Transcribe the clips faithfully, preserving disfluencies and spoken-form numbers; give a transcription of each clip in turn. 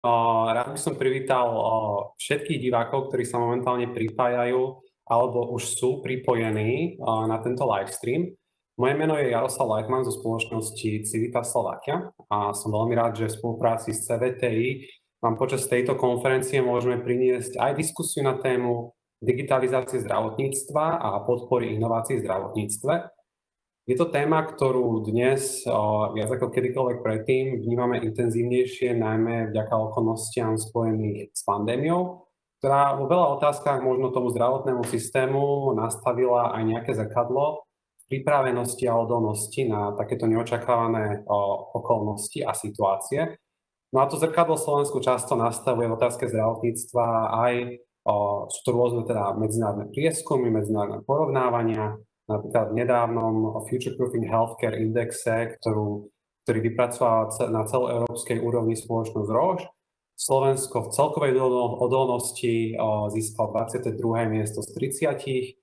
Rád by som privítal všetkých divákov, ktorí sa momentálne pripájajú alebo už sú pripojení na tento livestream. Moje meno je Jaroslav Lajkman zo spoločnosti Civitas Slovakia a som veľmi rád, že v spolupráci s cé vé té í vám počas tejto konferencie môžeme priniesť aj diskusiu na tému digitalizácie zdravotníctva a podpory inovácií v zdravotníctve. Je to téma, ktorú dnes o, viac ako kedykoľvek predtým vnímame intenzívnejšie, najmä vďaka okolnostiam spojených s pandémiou, ktorá vo veľa otázkach možno tomu zdravotnému systému nastavila aj nejaké zrkadlo v pripravenosti a odolnosti na takéto neočakávané o, okolnosti a situácie. No a to zrkadlo Slovensku často nastavuje v otázke zdravotníctva aj, o, sú to rôzne teda medzinárodné prieskumy, medzinárodné porovnávania, napríklad v nedávnom Future Proofing Healthcare Indexe, ktorú, ktorý vypracovala na celoeurópskej úrovni spoločnosť Roche. Slovensko v celkovej odolnosti získalo dvadsiate druhé miesto z tridsiatich.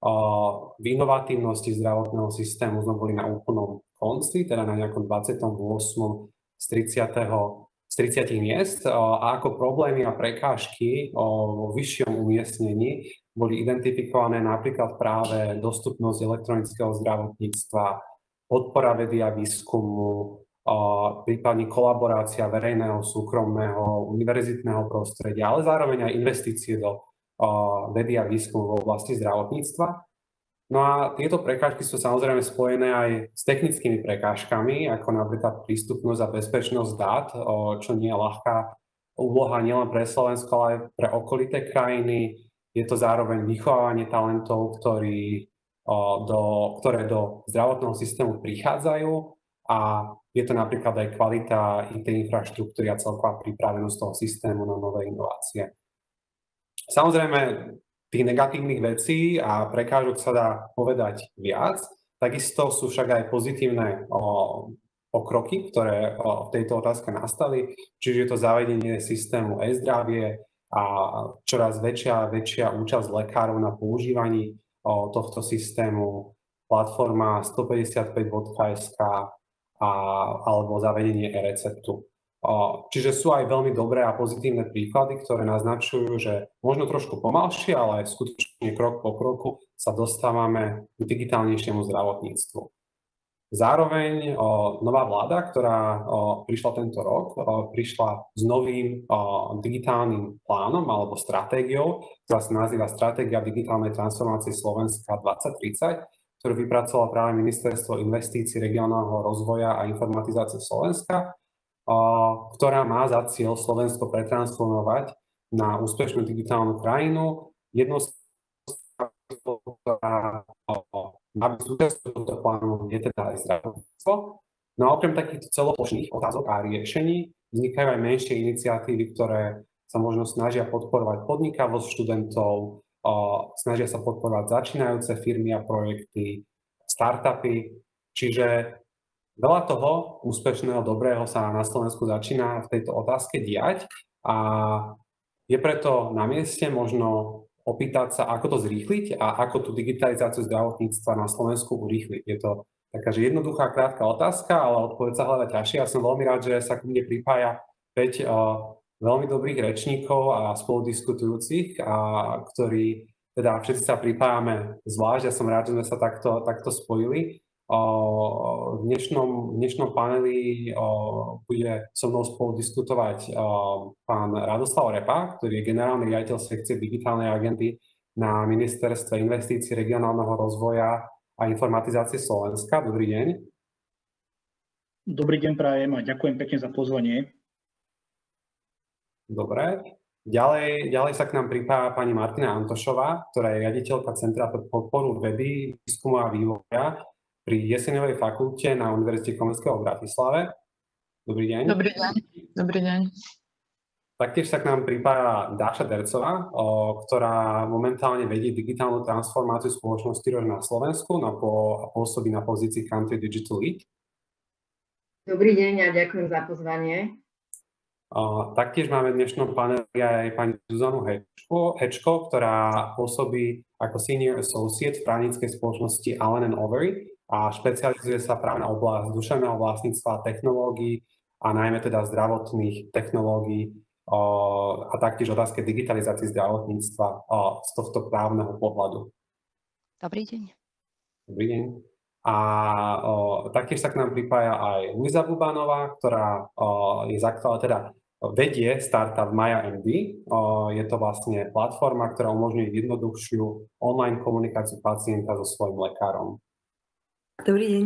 V inovatívnosti zdravotného systému sme boli na úplnom konci, teda na nejakom dvadsiatom ôsmom z tridsiatich miest. A ako problémy a prekážky vo vyššom umiestnení boli identifikované napríklad práve dostupnosť elektronického zdravotníctva, podpora vedy a výskumu, prípadne kolaborácia verejného, súkromného, univerzitného prostredia, ale zároveň aj investície do vedy a výskumu v oblasti zdravotníctva. No a tieto prekážky sú samozrejme spojené aj s technickými prekážkami, ako napríklad prístupnosť a bezpečnosť dát, čo nie je ľahká úloha nielen pre Slovensko, ale aj pre okolité krajiny. Je to zároveň vychovávanie talentov, ktorí, do, ktoré do zdravotného systému prichádzajú a je to napríklad aj kvalita í té infraštruktúry a celková pripravenosť toho systému na nové inovácie. Samozrejme, tých negatívnych vecí a prekážok sa dá povedať viac, takisto sú však aj pozitívne o, pokroky, ktoré o, v tejto otázke nastali, čiže je to zavedenie systému e-zdravie, a čoraz väčšia a väčšia účasť lekárov na používaní o, tohto systému, platforma stopäťdesiatpäť bodka es ká a, alebo zavedenie e-receptu. O, čiže sú aj veľmi dobré a pozitívne príklady, ktoré naznačujú, že možno trošku pomalšie, ale aj skutočne krok po kroku sa dostávame k digitálnejšiemu zdravotníctvu. Zároveň o, nová vláda, ktorá o, prišla tento rok, o, prišla s novým o, digitálnym plánom alebo stratégiou, ktorá sa nazýva Stratégia digitálnej transformácie Slovenska dvadsať tridsať, ktorú vypracovalo práve Ministerstvo investícií, regionálneho rozvoja a informatizácie Slovenska, o, ktorá má za cieľ Slovensko pretransformovať na úspešnú digitálnu krajinu. Jednou z aby súčasťou tohto plánu je teda aj zdravotníctvo. No a okrem takýchto celoplošných otázok a riešení vznikajú aj menšie iniciatívy, ktoré sa možno snažia podporovať podnikavosť študentov, snažia sa podporovať začínajúce firmy a projekty, startupy. Čiže veľa toho úspešného, dobrého sa na Slovensku začína v tejto otázke diať a je preto na mieste možno opýtať sa, ako to zrýchliť a ako tú digitalizáciu zdravotníctva na Slovensku urýchliť. Je to taká, že jednoduchá, krátka otázka, ale odpoveď sa hľada ťažšie. Ja som veľmi rád, že sa k mne pripája päť uh, veľmi dobrých rečníkov a spoludiskutujúcich, a, ktorí, teda všetci sa pripájame zvlášť. Ja som rád, že sme sa takto, takto spojili. Uh, v, dnešnom, v dnešnom paneli uh, bude so mnou spolu diskutovať uh, pán Radoslav Repa, ktorý je generálny riaditeľ sekcie digitálnej agendy na Ministerstve investícií, regionálneho rozvoja a informatizácie Slovenska. Dobrý deň. Dobrý deň prajem a ďakujem pekne za pozvanie. Dobre. Ďalej, ďalej sa k nám pripája pani Martina Antošová, ktorá je riaditeľka Centra pre podporu vedy, výskumu a vývoja pri Jeseňovej fakulte na Univerzite Komenského v Bratislave. Dobrý deň. Dobrý deň. Dobrý deň. Taktiež sa k nám pripája Dáša Dercová, o, ktorá momentálne vedie digitálnu transformáciu spoločnosti Roche na Slovensku na po, a pôsobí na pozícii Country Digital Lead. Dobrý deň a ďakujem za pozvanie. O, taktiež máme v dnešnom paneli aj pani Zuzanu Hečko, Hečko, ktorá pôsobí ako Senior Associate v právnickej spoločnosti Allen and Overy a špecializuje sa práve na oblasť duševného vlastníctva, technológií a najmä teda zdravotných technológií a taktiež otázke digitalizácie zdravotníctva z tohto právneho pohľadu. Dobrý deň. Dobrý deň. A o, taktiež sa k nám pripája aj Luisa Bubanová, ktorá o, je zakladateľ, teda vedie startup Maja em dé. O, je to vlastne platforma, ktorá umožňuje jednoduchšiu online komunikáciu pacienta so svojím lekárom. Dobrý deň.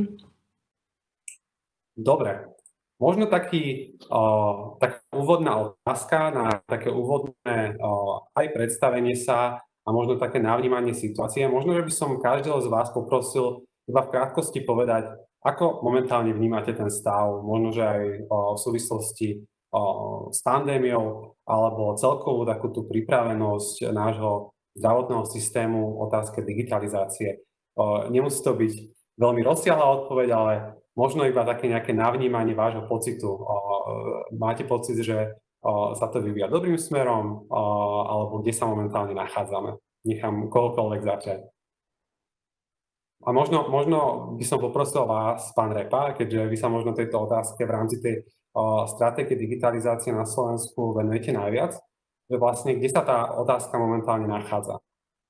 Dobre. Možno taký, o, taká úvodná otázka na také úvodné o, aj predstavenie sa a možno také navnímanie situácie. Možno, že by som každého z vás poprosil iba v krátkosti povedať, ako momentálne vnímate ten stav, možno, že aj o, v súvislosti o, s pandémiou alebo celkovú takú tú pripravenosť nášho zdravotného systému otázke digitalizácie. O, nemusí to byť veľmi rozsiahla odpoveď, ale možno iba také nejaké navnímanie vášho pocitu. O, máte pocit, že o, sa to vyvíja dobrým smerom, o, alebo kde sa momentálne nachádzame? Nechám kohokoľvek začať. A možno, možno by som poprosil vás, pán Repa, keďže vy sa možno tejto otázke v rámci tej o, stratégie digitalizácie na Slovensku venujete najviac, že vlastne kde sa tá otázka momentálne nachádza?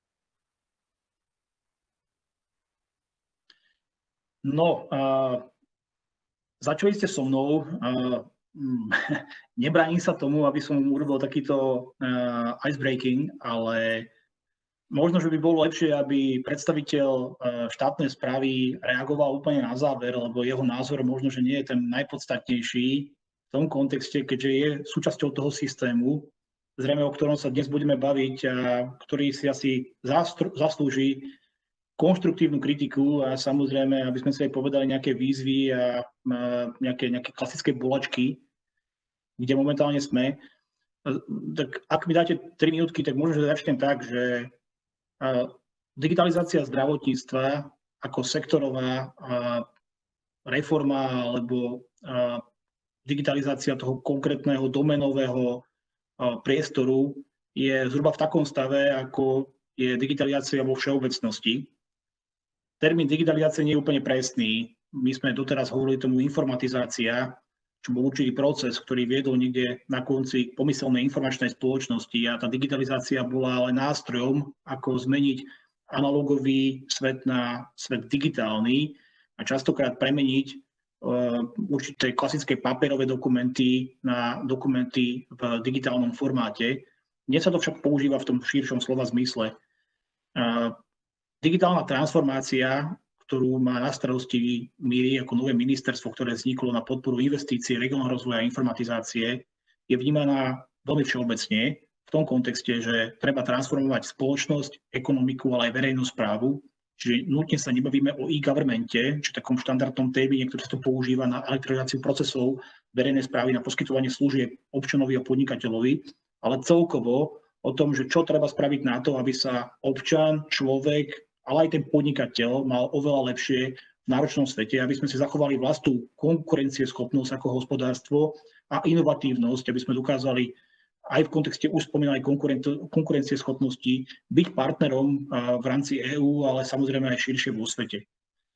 No, uh, začali ste so mnou. Uh, nebránim sa tomu, aby som urobil takýto uh, icebreaking, ale možno, že by bolo lepšie, aby predstaviteľ štátnej správy reagoval úplne na záver, lebo jeho názor možno, že nie je ten najpodstatnejší v tom kontexte, keďže je súčasťou toho systému, zrejme o ktorom sa dnes budeme baviť a ktorý si asi zaslúži konštruktívnu kritiku a samozrejme, aby sme si aj povedali nejaké výzvy a nejaké, nejaké klasické bolačky, kde momentálne sme. Tak ak mi dáte tri minútky, tak možno, že začnem tak, že digitalizácia zdravotníctva ako sektorová reforma alebo digitalizácia toho konkrétneho domenového priestoru je zhruba v takom stave, ako je digitalizácia vo všeobecnosti. Termín digitalizácie nie je úplne presný. My sme doteraz hovorili tomu informatizácia, čo bol určitý proces, ktorý viedol niekde na konci pomyselnej informačnej spoločnosti a tá digitalizácia bola ale nástrojom, ako zmeniť analogový svet na svet digitálny a častokrát premeniť uh, určité klasické papierové dokumenty na dokumenty v digitálnom formáte. Dnes sa to však používa v tom širšom slova zmysle. Uh, digitálna transformácia, ktorú má na starosti MÍRI ako nové ministerstvo, ktoré vzniklo na podporu investícií, regionálneho rozvoja a informatizácie, je vnímaná veľmi všeobecne v tom kontexte, že treba transformovať spoločnosť, ekonomiku, ale aj verejnú správu. Čiže nutne sa nebavíme o e-governmente, či takom štandardnom termíne, ktorý sa to používa na elektronizáciu procesov verejnej správy, na poskytovanie služieb občanovi a podnikateľovi, ale celkovo o tom, že čo treba spraviť na to, aby sa občan, človek, ale aj ten podnikateľ mal oveľa lepšie v náročnom svete, aby sme si zachovali vlastnú konkurencieschopnosť ako hospodárstvo a inovatívnosť, aby sme dokázali aj v kontexte už spomínanej konkurencieschopnosti byť partnerom v rámci EÚ, ale samozrejme aj širšie vo svete.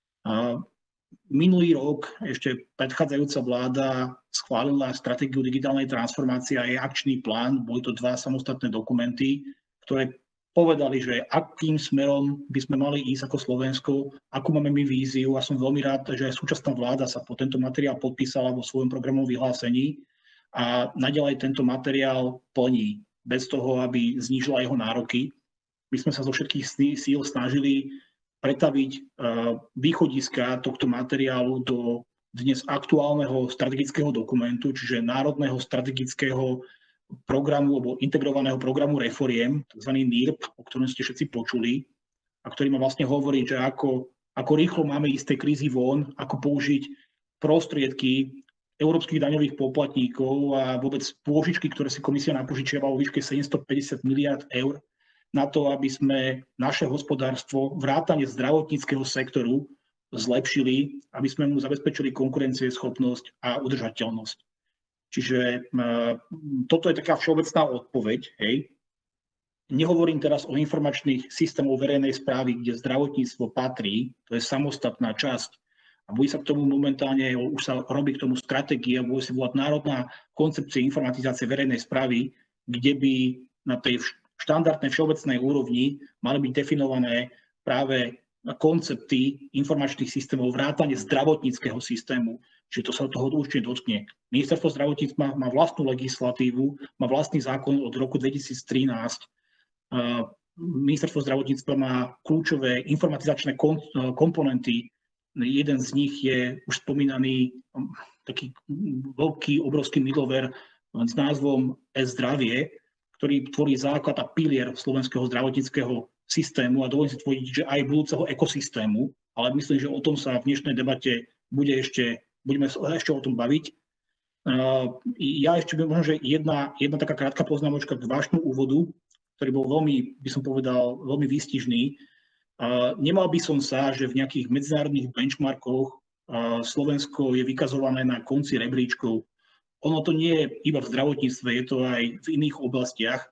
Minulý rok ešte predchádzajúca vláda schválila stratégiu digitálnej transformácie a jej akčný plán. Boli to dva samostatné dokumenty, ktoré povedali, že akým smerom by sme mali ísť ako Slovensko, akú máme my víziu a som veľmi rád, že aj súčasná vláda sa po tento materiál podpísala vo svojom programovom vyhlásení a naďalej tento materiál plní bez toho, aby znížila jeho nároky. My sme sa zo všetkých síl snažili pretaviť východiska tohto materiálu do dnes aktuálneho strategického dokumentu, čiže Národného strategického programu alebo integrovaného programu reforiem, tzv. en í er pé, o ktorom ste všetci počuli a ktorý má vlastne hovoriť, že ako, ako rýchlo máme ísť z tej krízy von, ako použiť prostriedky európskych daňových poplatníkov a vôbec pôžičky, ktoré si komisia napožičiava vo výške sedemstopäťdesiat miliárd eur na to, aby sme naše hospodárstvo, vrátane zdravotníckeho sektoru zlepšili, aby sme mu zabezpečili konkurencieschopnosť a udržateľnosť. Čiže uh, toto je taká všeobecná odpoveď. Hej. Nehovorím teraz o informačných systémoch verejnej správy, kde zdravotníctvo patrí, to je samostatná časť A bude sa k tomu momentálne, už sa robí k tomu stratégia, bude sa volať Národná koncepcia informatizácie verejnej správy, kde by na tej štandardnej všeobecnej úrovni mali byť definované práve koncepty informačných systémov, vrátane zdravotníckeho systému. Čiže to sa toho určite dotkne. Ministerstvo zdravotníctva má vlastnú legislatívu, má vlastný zákon od roku dvetisíctrinásť. Ministerstvo zdravotníctva má kľúčové informatizačné komponenty. Jeden z nich je už spomínaný taký veľký, obrovský middleware s názvom e-zdravie, ktorý tvorí základ a pilier slovenského zdravotníckeho systému a dovolím si tvrdiť, že aj budúceho ekosystému, ale myslím, že o tom sa v dnešnej debate bude ešte, budeme ešte o tom baviť. Ja ešte možno, že jedna, jedna taká krátka poznámočka k vášmu úvodu, ktorý bol veľmi, by som povedal, veľmi výstižný. Nemal by som sa, že v nejakých medzinárodných benchmarkoch Slovensko je vykazované na konci rebríčkov. Ono to nie je iba v zdravotníctve, je to aj v iných oblastiach.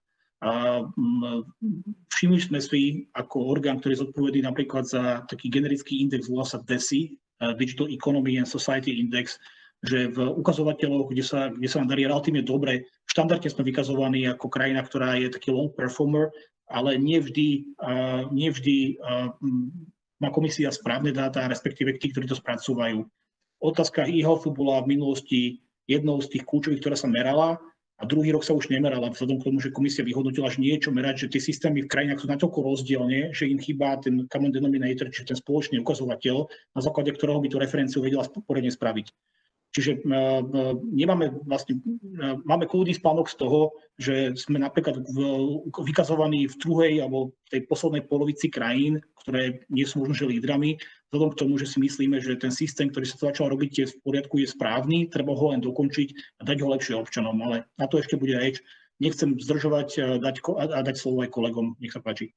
Všimli sme si ako orgán, ktorý je zodpovedný napríklad za taký generický index, volá sa D E S I, Digital Economy and Society Index, že v ukazovateľoch, kde sa, kde sa nám darí relatívne dobre, štandardne sme vykazovaní ako krajina, ktorá je taký low performer, ale nevždy, uh, nevždy uh, má komisia správne dáta, respektíve tí, ktorí to spracúvajú. Otázka e-healthu bola v minulosti jednou z tých kľúčových, ktorá sa merala, a druhý rok sa už nemerala, vzhľadom k tomu, že komisia vyhodnotila, že niečo merať, že tie systémy v krajinách sú natoľko rozdielne, že im chýba ten common denominator, čiže ten spoločný ukazovateľ, na základe ktorého by tú referenciu vedela poriadne spraviť. Čiže nemáme vlastne, máme kľudný spánok z toho, že sme napríklad vykazovaní v druhej alebo v tej poslednej polovici krajín, ktoré nie sú možno že lídrami, vzhľadom k tomu, že si myslíme, že ten systém, ktorý sa začal robiť, je v poriadku, je správny, treba ho len dokončiť a dať ho lepšie občanom, ale na to ešte bude reč. Nechcem zdržovať dať, a dať slovo aj kolegom. Nech sa páči.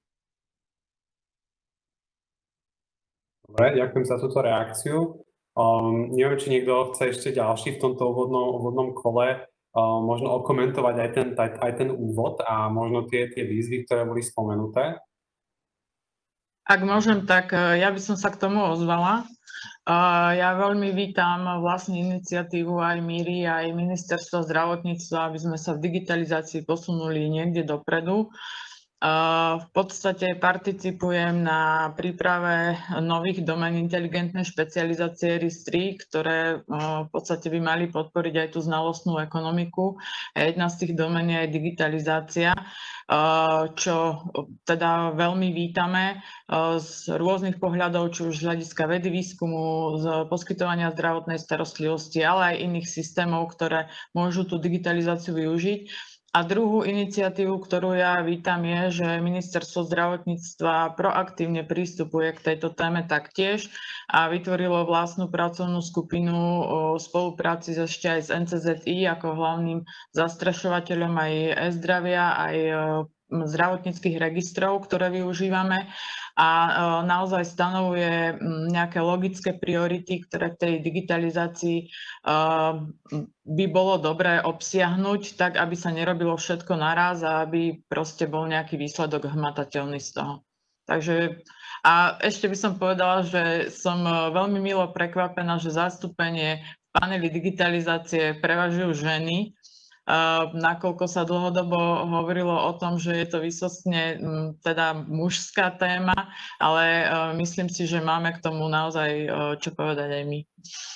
Dobre, ďakujem za túto reakciu. Um, neviem, či niekto chce ešte ďalší v tomto úvodnom, úvodnom kole um, možno okomentovať aj ten, aj, aj ten úvod a možno tie, tie výzvy, ktoré boli spomenuté. Ak môžem, tak ja by som sa k tomu ozvala. Ja veľmi vítam vlastne iniciatívu aj Míry, aj Ministerstva zdravotníctva, aby sme sa v digitalizácii posunuli niekde dopredu. V podstate participujem na príprave nových domén inteligentnej špecializácie R I S tri, ktoré v podstate by mali podporiť aj tú znalostnú ekonomiku. Jedna z tých domén je aj digitalizácia, čo teda veľmi vítame z rôznych pohľadov, či už z hľadiska vedy, výskumu, z poskytovania zdravotnej starostlivosti, ale aj iných systémov, ktoré môžu tú digitalizáciu využiť. A druhú iniciatívu, ktorú ja vítam, je, že Ministerstvo zdravotníctva proaktívne prístupuje k tejto téme taktiež a vytvorilo vlastnú pracovnú skupinu o spolupráci ešte aj s N C Z I ako hlavným zastrešovateľom aj e-zdravia, aj zdravotníckych registrov, ktoré využívame a naozaj stanovuje nejaké logické priority, ktoré v tej digitalizácii by bolo dobré obsiahnuť, tak aby sa nerobilo všetko naraz a aby proste bol nejaký výsledok hmatateľný z toho. Takže a ešte by som povedala, že som veľmi milo prekvapená, že zastúpenie v paneli digitalizácie prevažujú ženy, nakoľko sa dlhodobo hovorilo o tom, že je to výsostne teda mužská téma, ale myslím si, že máme k tomu naozaj čo povedať aj my.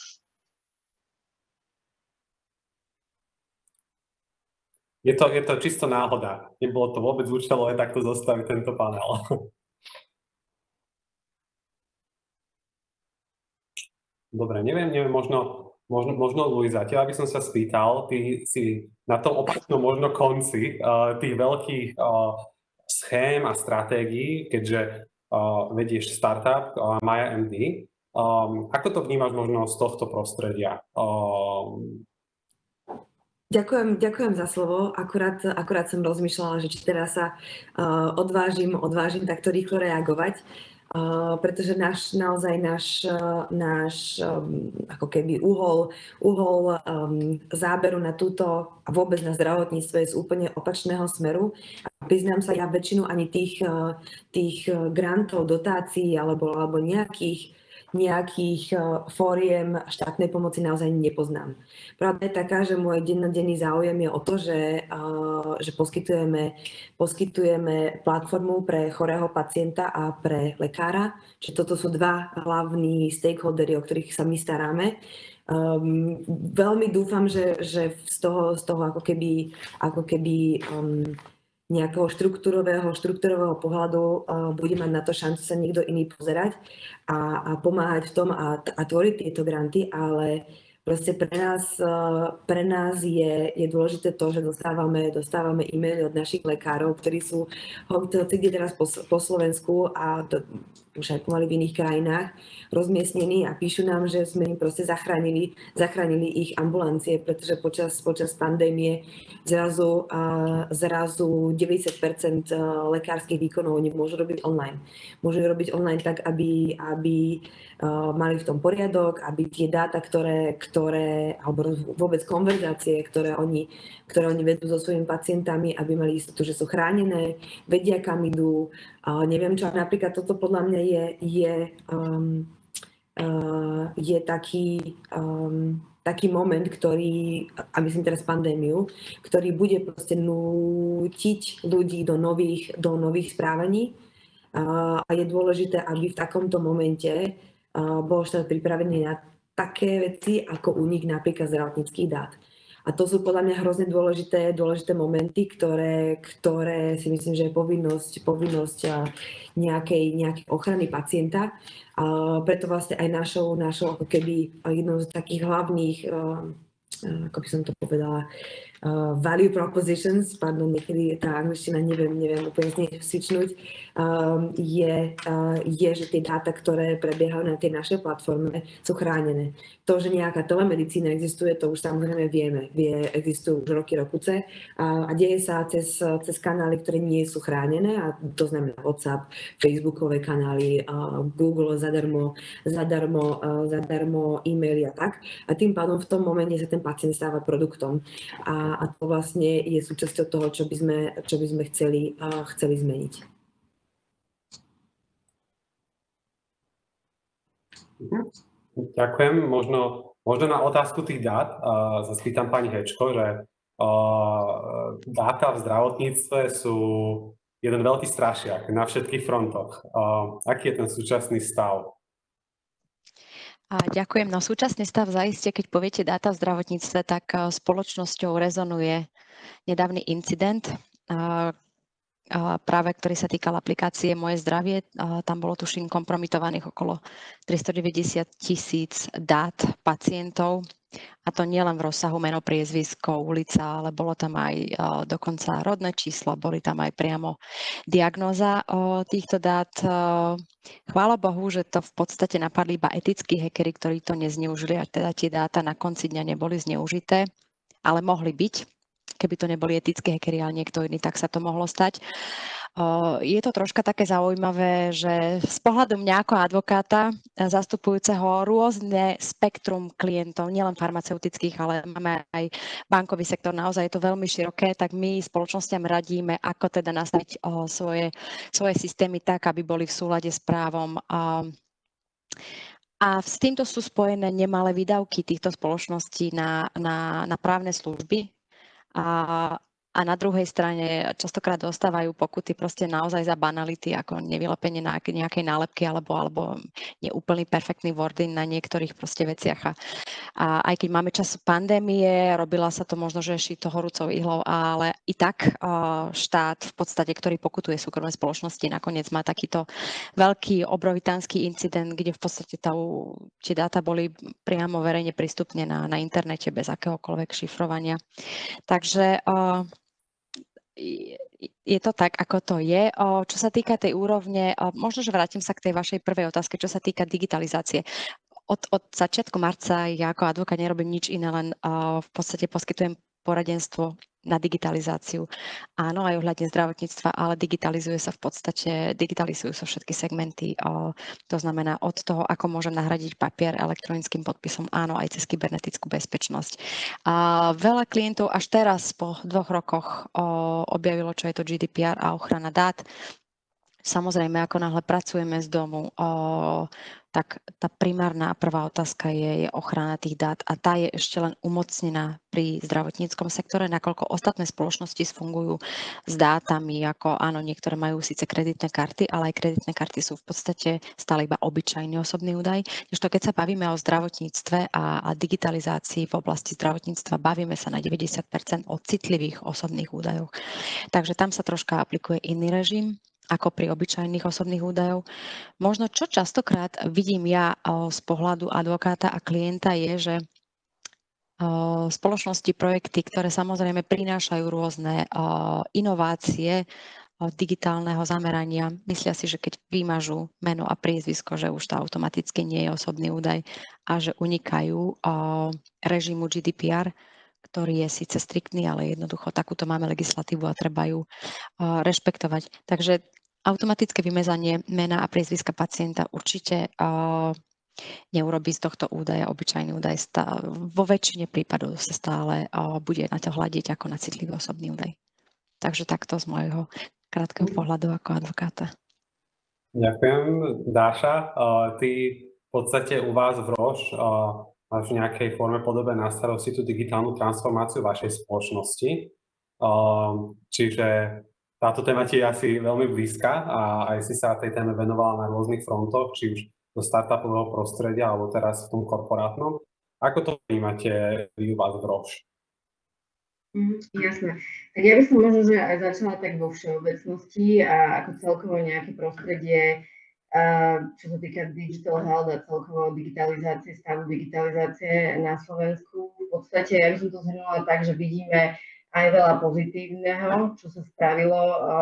Je to, je to čisto náhoda. Nebolo to vôbec účelové takto zostaviť tento panel. Dobre, neviem, neviem, možno Možno, možno Luisa, teba by som sa spýtal, ty si na tom opačnom možno konci uh, tých veľkých uh, schém a stratégií, keďže uh, vedieš startup uh, Maja em dé. Um, ako to vnímaš možno z tohto prostredia? Um... Ďakujem, ďakujem za slovo. Akurát, akurát som rozmýšľala, že či teraz sa uh, odvážim, odvážim takto rýchlo reagovať. Uh, pretože náš, naozaj náš, uh, náš um, ako keby uhol, uhol um, záberu na túto a vôbec na zdravotníctve je z úplne opačného smeru. A priznám sa, ja väčšinu ani tých, uh, tých grantov, dotácií alebo, alebo nejakých, nejakých fóriem štátnej pomoci naozaj nepoznám. Pravda je taká, že môj dennodenný záujem je o to, že, že poskytujeme, poskytujeme platformu pre chorého pacienta a pre lekára. Čiže toto sú dva hlavní stakeholdery, o ktorých sa my staráme. Um, veľmi dúfam, že, že z toho, z toho ako keby, ako keby um, nejakého štruktúrového, štruktúrového pohľadu uh, bude mať na to šancu sa niekto iný pozerať a, a pomáhať v tom a, a tvoriť tieto granty, ale proste pre nás, uh, pre nás je, je dôležité to, že dostávame, dostávame e-maily od našich lekárov, ktorí sú hoci kde teraz po, po Slovensku a to, už aj pomaly v iných krajinách rozmiestnení a píšu nám, že sme im proste zachránili, zachránili ich ambulancie, pretože počas, počas pandémie zrazu, uh, zrazu deväťdesiat percent lekárskych výkonov oni môžu robiť online. Môžu robiť online tak, aby, aby uh, mali v tom poriadok, aby tie dáta, ktoré, ktoré alebo vôbec konverzácie, ktoré oni, ktoré oni vedú so svojimi pacientami, aby mali istotu, že sú chránené, vedia, kam idú. Uh, neviem čo, napríklad toto podľa mňa je, je, um, uh, je taký, um, taký moment, ktorý, a myslím teraz pandémiu, ktorý bude proste nútiť ľudí do nových, do nových správaní. Uh, a je dôležité, aby v takomto momente uh, bol štát pripravený na také veci ako únik napríklad zdravotníckych dát. A to sú podľa mňa hrozne dôležité, dôležité momenty, ktoré, ktoré si myslím, že je povinnosť, povinnosť nejakej, nejakej ochrany pacienta. A preto vlastne aj našou, našou ako keby jednou z takých hlavných, ako by som to povedala, Uh, value propositions, pardon, niekedy tá angličtina neviem, neviem úplne svičnúť, um, je, uh, je, že tie dáta, ktoré prebiehajú na tej našej platforme, sú chránené. To, že nejaká telemedicína existuje, to už samozrejme vieme. Vie, existujú už roky, rokuce a, a deje sa cez, cez kanály, ktoré nie sú chránené a to znamená WhatsApp, Facebookové kanály, uh, Google zadarmo, zadarmo, uh, zadarmo e-maily a tak. A tým pádom v tom momente sa ten pacient stáva produktom. A A to vlastne je súčasťou toho, čo by sme, čo by sme chceli, uh, chceli zmeniť. Ďakujem. Možno, možno na otázku tých dát uh, sa spýtam pani Hečko, že uh, dáta v zdravotníctve sú jeden veľký strašiak na všetkých frontoch. Uh, aký je ten súčasný stav? A ďakujem. No súčasný stav zaiste, keď poviete dáta v zdravotníctve, tak spoločnosťou rezonuje nedávny incident, práve ktorý sa týkal aplikácie Moje zdravie. Tam bolo tuším kompromitovaných okolo tristodeväťdesiat tisíc dát pacientov. A to nielen v rozsahu meno, priezvisko, ulica, ale bolo tam aj uh, dokonca rodné číslo, boli tam aj priamo diagnóza uh, týchto dát. Uh, chvála Bohu, že to v podstate napadli iba etickí hackeri, ktorí to nezneužili a teda tie dáta na konci dňa neboli zneužité, ale mohli byť. Keby to neboli etickí hackeri, ale niekto iný, tak sa to mohlo stať. Je to troška také zaujímavé, že z pohľadu mňa ako advokáta, zastupujúceho rôzne spektrum klientov, nielen farmaceutických, ale máme aj bankový sektor, naozaj je to veľmi široké, tak my spoločnosťam radíme, ako teda nastaviť svoje, svoje systémy tak, aby boli v súlade s právom. A s týmto sú spojené nemalé výdavky týchto spoločností na, na, na právne služby. A, a na druhej strane častokrát dostávajú pokuty proste naozaj za banality, ako nevylepenie na nejakej nálepky alebo, alebo neúplný perfektný wording na niektorých proste veciach. A, a aj keď máme čas pandémie, robila sa to možno, že šito horúcou ihlou, ale i tak štát v podstate, ktorý pokutuje súkromné spoločnosti, nakoniec má takýto veľký obrovitánsky incident, kde v podstate tá, tie dáta boli priamo verejne prístupné na, na internete bez akéhokoľvek šifrovania. Takže uh, je to tak, ako to je. Čo sa týka tej úrovne, možno, že vrátim sa k tej vašej prvej otázke, čo sa týka digitalizácie. Od, od začiatku marca ja ako advokát nerobím nič iné, len v podstate poskytujem poradenstvo na digitalizáciu. Áno, aj ohľadne zdravotníctva, ale digitalizuje sa v podstate, digitalizujú sa všetky segmenty. To znamená od toho, ako môžem nahradiť papier elektronickým podpisom, áno, aj cez kybernetickú bezpečnosť. A veľa klientov až teraz po dvoch rokoch objavilo, čo je to G D P R a ochrana dát. Samozrejme, ako náhle pracujeme z domu, o, tak tá primárna a prvá otázka je, je ochrana tých dát a tá je ešte len umocnená pri zdravotníckom sektore, nakoľko ostatné spoločnosti fungujú s dátami, ako áno, niektoré majú síce kreditné karty, ale aj kreditné karty sú v podstate stále iba obyčajný osobný údaj. Ešte keď sa bavíme o zdravotníctve a, a digitalizácii v oblasti zdravotníctva, bavíme sa na deväťdesiat percent o citlivých osobných údajoch. Takže tam sa troška aplikuje iný režim ako pri obyčajných osobných údajov. Možno čo častokrát vidím ja z pohľadu advokáta a klienta je, že spoločnosti, projekty, ktoré samozrejme prinášajú rôzne inovácie digitálneho zamerania, myslia si, že keď vymažú meno a priezvisko, že už to automaticky nie je osobný údaj a že unikajú režimu G D P R, ktorý je síce striktný, ale jednoducho takúto máme legislatívu a treba ju uh, rešpektovať. Takže automatické vymazanie mena a priezviska pacienta určite uh, neurobí z tohto údaja obyčajný údaj. Stá, vo väčšine prípadov sa stále uh, bude na to hľadiť ako na citlivý osobný údaj. Takže takto z môjho krátkeho pohľadu ako advokáta. Ďakujem. Dáša, uh, ty v podstate u vás v Roche uh, máš v nejakej forme podobe na starosti tú digitálnu transformáciu vašej spoločnosti. Čiže táto téma ti je asi veľmi blízka a aj si sa tej téme venovala na rôznych frontoch, či už do startupového prostredia alebo teraz v tom korporátnom. Ako to vnímate vy u vás v Roche? Mm, jasné. Tak ja by som možno že aj začala tak vo všeobecnosti a ako celkovo nejaké prostredie, čo sa týka digital health a celkovo digitalizácie, stavu digitalizácie na Slovensku. V podstate ja by som to zhrnula tak, že vidíme aj veľa pozitívneho, čo sa spravilo,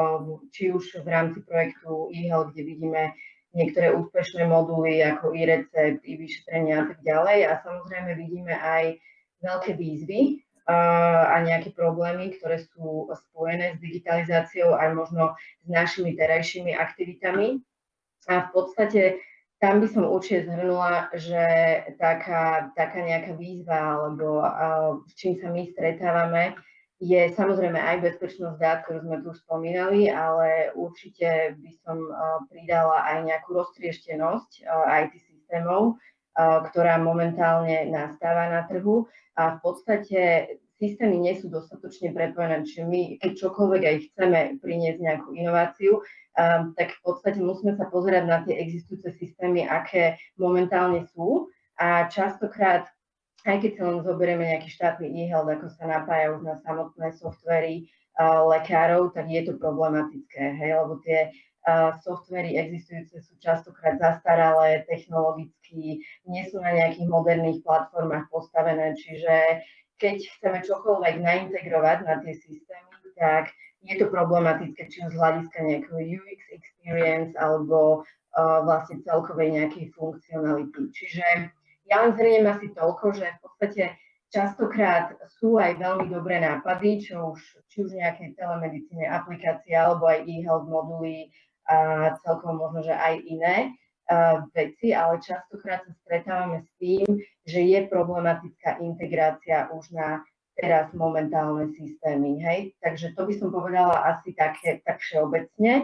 či už v rámci projektu e-health, kde vidíme niektoré úspešné moduly ako e-recept, e-vyšetrenia a tak ďalej. A samozrejme vidíme aj veľké výzvy a nejaké problémy, ktoré sú spojené s digitalizáciou aj možno s našimi terajšími aktivitami. A v podstate tam by som určite zhrnula, že taká, taká nejaká výzva, alebo uh, s čím sa my stretávame, je samozrejme aj bezpečnosť dát, ktorú sme tu spomínali, ale určite by som uh, pridala aj nejakú roztrieštenosť uh, í té systémov, uh, ktorá momentálne nastáva na trhu. A v podstate systémy nie sú dostatočne prepojené, čiže my, keď čokoľvek aj chceme priniesť nejakú inováciu, Um, tak v podstate musíme sa pozerať na tie existujúce systémy, aké momentálne sú a častokrát, aj keď sa len zoberieme nejaký štátny e-health, ako sa napája už na samotné softvery uh, lekárov, tak je to problematické, hej, lebo tie uh, softvery existujúce sú častokrát zastaralé, technologicky, nie sú na nejakých moderných platformách postavené, čiže keď chceme čokoľvek naintegrovať na tie systémy, tak je to problematické, či už z hľadiska nejakého ú iks experience alebo uh, vlastne celkovej nejakej funkcionality. Čiže ja len zhrniem asi toľko, že v podstate častokrát sú aj veľmi dobré nápady, čo už, či už nejaké telemedicíne aplikácie alebo aj e-health moduly a celkovo možno, že aj iné uh, veci, ale častokrát sa stretávame s tým, že je problematická integrácia už na teraz momentálne systémy, hej. Takže to by som povedala asi také, tak všeobecne.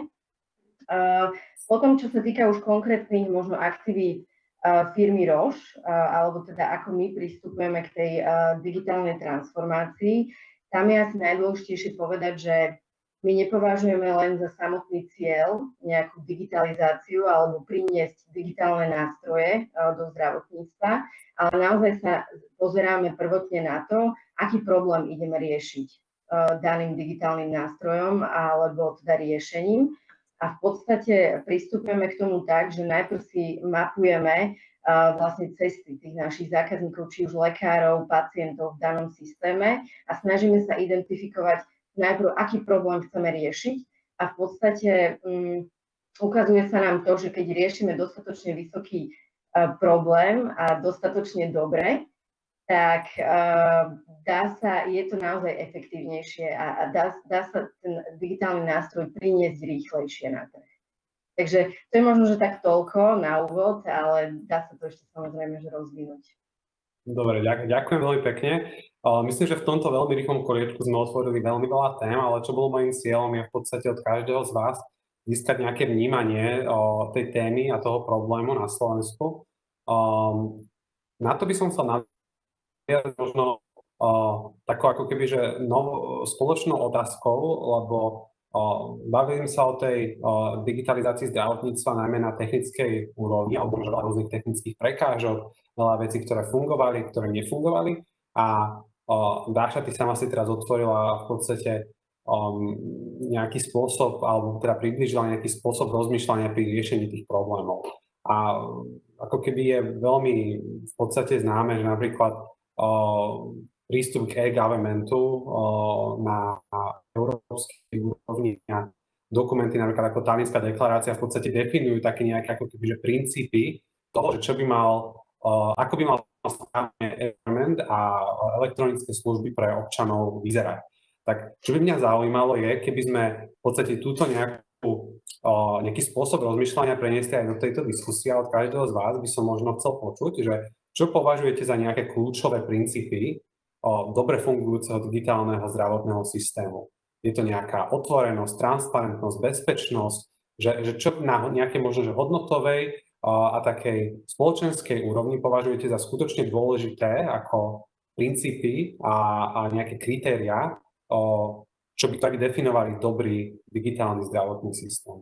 Uh, potom, čo sa týka už konkrétnych možno aktivít uh, firmy Roche, uh, alebo teda ako my pristupujeme k tej uh, digitálnej transformácii, tam je asi najdôležitejšie povedať, že my nepovažujeme len za samotný cieľ nejakú digitalizáciu alebo priniesť digitálne nástroje uh, do zdravotníctva, ale naozaj sa pozeráme prvotne na to, aký problém ideme riešiť uh, daným digitálnym nástrojom alebo teda riešením. A v podstate pristupujeme k tomu tak, že najprv si mapujeme uh, vlastne cesty tých našich zákazníkov, či už lekárov, pacientov v danom systéme a snažíme sa identifikovať najprv, aký problém chceme riešiť. A v podstate um, ukazuje sa nám to, že keď riešime dostatočne vysoký uh, problém a dostatočne dobre, tak uh, dá sa, je to naozaj efektívnejšie a, a dá, dá sa ten digitálny nástroj priniesť rýchlejšie na trh. Takže to je možno, že tak toľko na úvod, ale dá sa to ešte samozrejme že rozvinúť. Dobre, ďakujem veľmi pekne. Myslím, že v tomto veľmi rýchlom koliečku sme otvorili veľmi veľa tém, ale čo bolo mojím cieľom je v podstate od každého z vás získať nejaké vnímanie o, tej témy a toho problému na Slovensku. Um, na to by som sa naviazať možno uh, takou ako keby, že nov, spoločnou otázkou, lebo uh, bavím sa o tej uh, digitalizácii zdravotníctva najmä na technickej úrovni, alebo možno rôznych technických prekážok, veľa vecí, ktoré fungovali, ktoré nefungovali. A uh, Dáša, ty sama si teraz otvorila v podstate Um, nejaký spôsob, alebo teda približila nejaký spôsob rozmýšľania pri riešení tých problémov. A ako keby je veľmi v podstate známe, že napríklad uh, prístup k e-governmentu uh, na, na európskej úrovni a dokumenty, napríklad ako Tallinská deklarácia, v podstate definujú také nejaké ako keby, že princípy toho, že čo by mal, uh, ako by mal e-government a elektronické služby pre občanov vyzerať. Tak čo by mňa zaujímalo je, keby sme v podstate túto nejakú, o, nejaký spôsob rozmýšľania preniesli aj do tejto diskusie, od každého z vás by som možno chcel počuť, že čo považujete za nejaké kľúčové princípy o, dobre fungujúceho digitálneho zdravotného systému. Je to nejaká otvorenosť, transparentnosť, bezpečnosť, že, že čo na nejakej možno že hodnotovej o, a takej spoločenskej úrovni považujete za skutočne dôležité ako princípy a, a nejaké kritériá, O, čo by tak definovali dobrý digitálny zdravotný systém.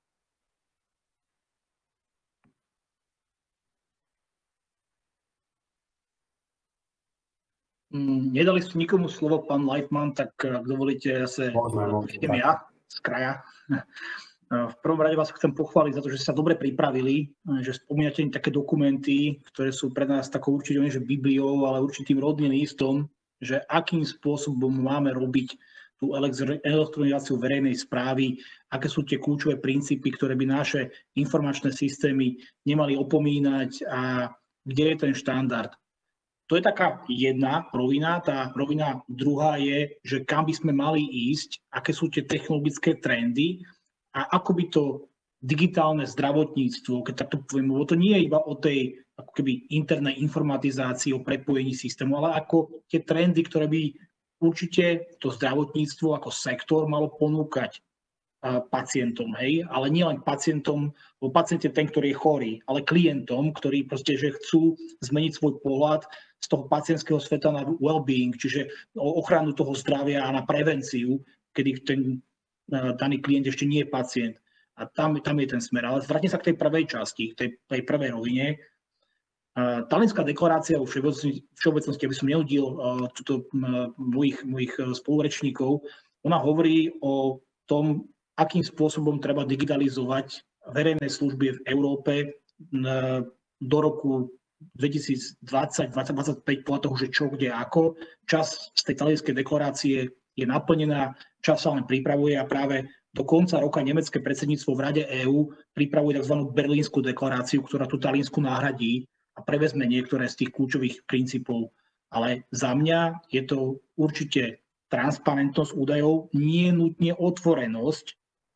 Nedali ste nikomu slovo, pán Leitman, tak ak dovolíte, zase idem ja z kraja. V prvom rade vás chcem pochváliť za to, že ste sa dobre pripravili, že spomínate také dokumenty, ktoré sú pre nás takou určite nie že Bibliou, ale určitým rodným listom, že akým spôsobom máme robiť tú elektronizáciu verejnej správy, aké sú tie kľúčové princípy, ktoré by naše informačné systémy nemali opomínať a kde je ten štandard. To je taká jedna rovina. Tá rovina druhá je, že kam by sme mali ísť, aké sú tie technologické trendy a ako by to digitálne zdravotníctvo, keď takto poviem, lebo to nie je iba o tej ako keby internej informatizácii, o prepojení systému, ale ako tie trendy, ktoré by určite to zdravotníctvo ako sektor malo ponúkať uh, pacientom, hej, ale nie len pacientom, lebo pacient je ten, ktorý je chorý, ale klientom, ktorí proste, že chcú zmeniť svoj pohľad z toho pacientského sveta na well-being, čiže o ochranu toho zdravia a na prevenciu, kedy ten uh, daný klient ešte nie je pacient. A tam, tam je ten smer. Ale vrátim sa k tej prvej časti, k tej, tej prvej rovine. Uh, Tallinská deklarácia vo všeobecnosti, všeobecnosti, aby som neudil uh, tuto, uh, mojich, mojich spolurečníkov, ona hovorí o tom, akým spôsobom treba digitalizovať verejné služby v Európe uh, do roku dvetisícdvadsať dvetisícdvadsaťpäť, podľa toho, že čo, kde, ako. Čas z tej Tallinskej deklarácie je naplnená, čas sa len pripravuje a práve do konca roka nemecké predsedníctvo v Rade EÚ pripravuje tzv. Berlínsku deklaráciu, ktorá tú Tallinsku nahradí a prevezme niektoré z tých kľúčových princípov. Ale za mňa je to určite transparentnosť údajov, nie nutne otvorenosť,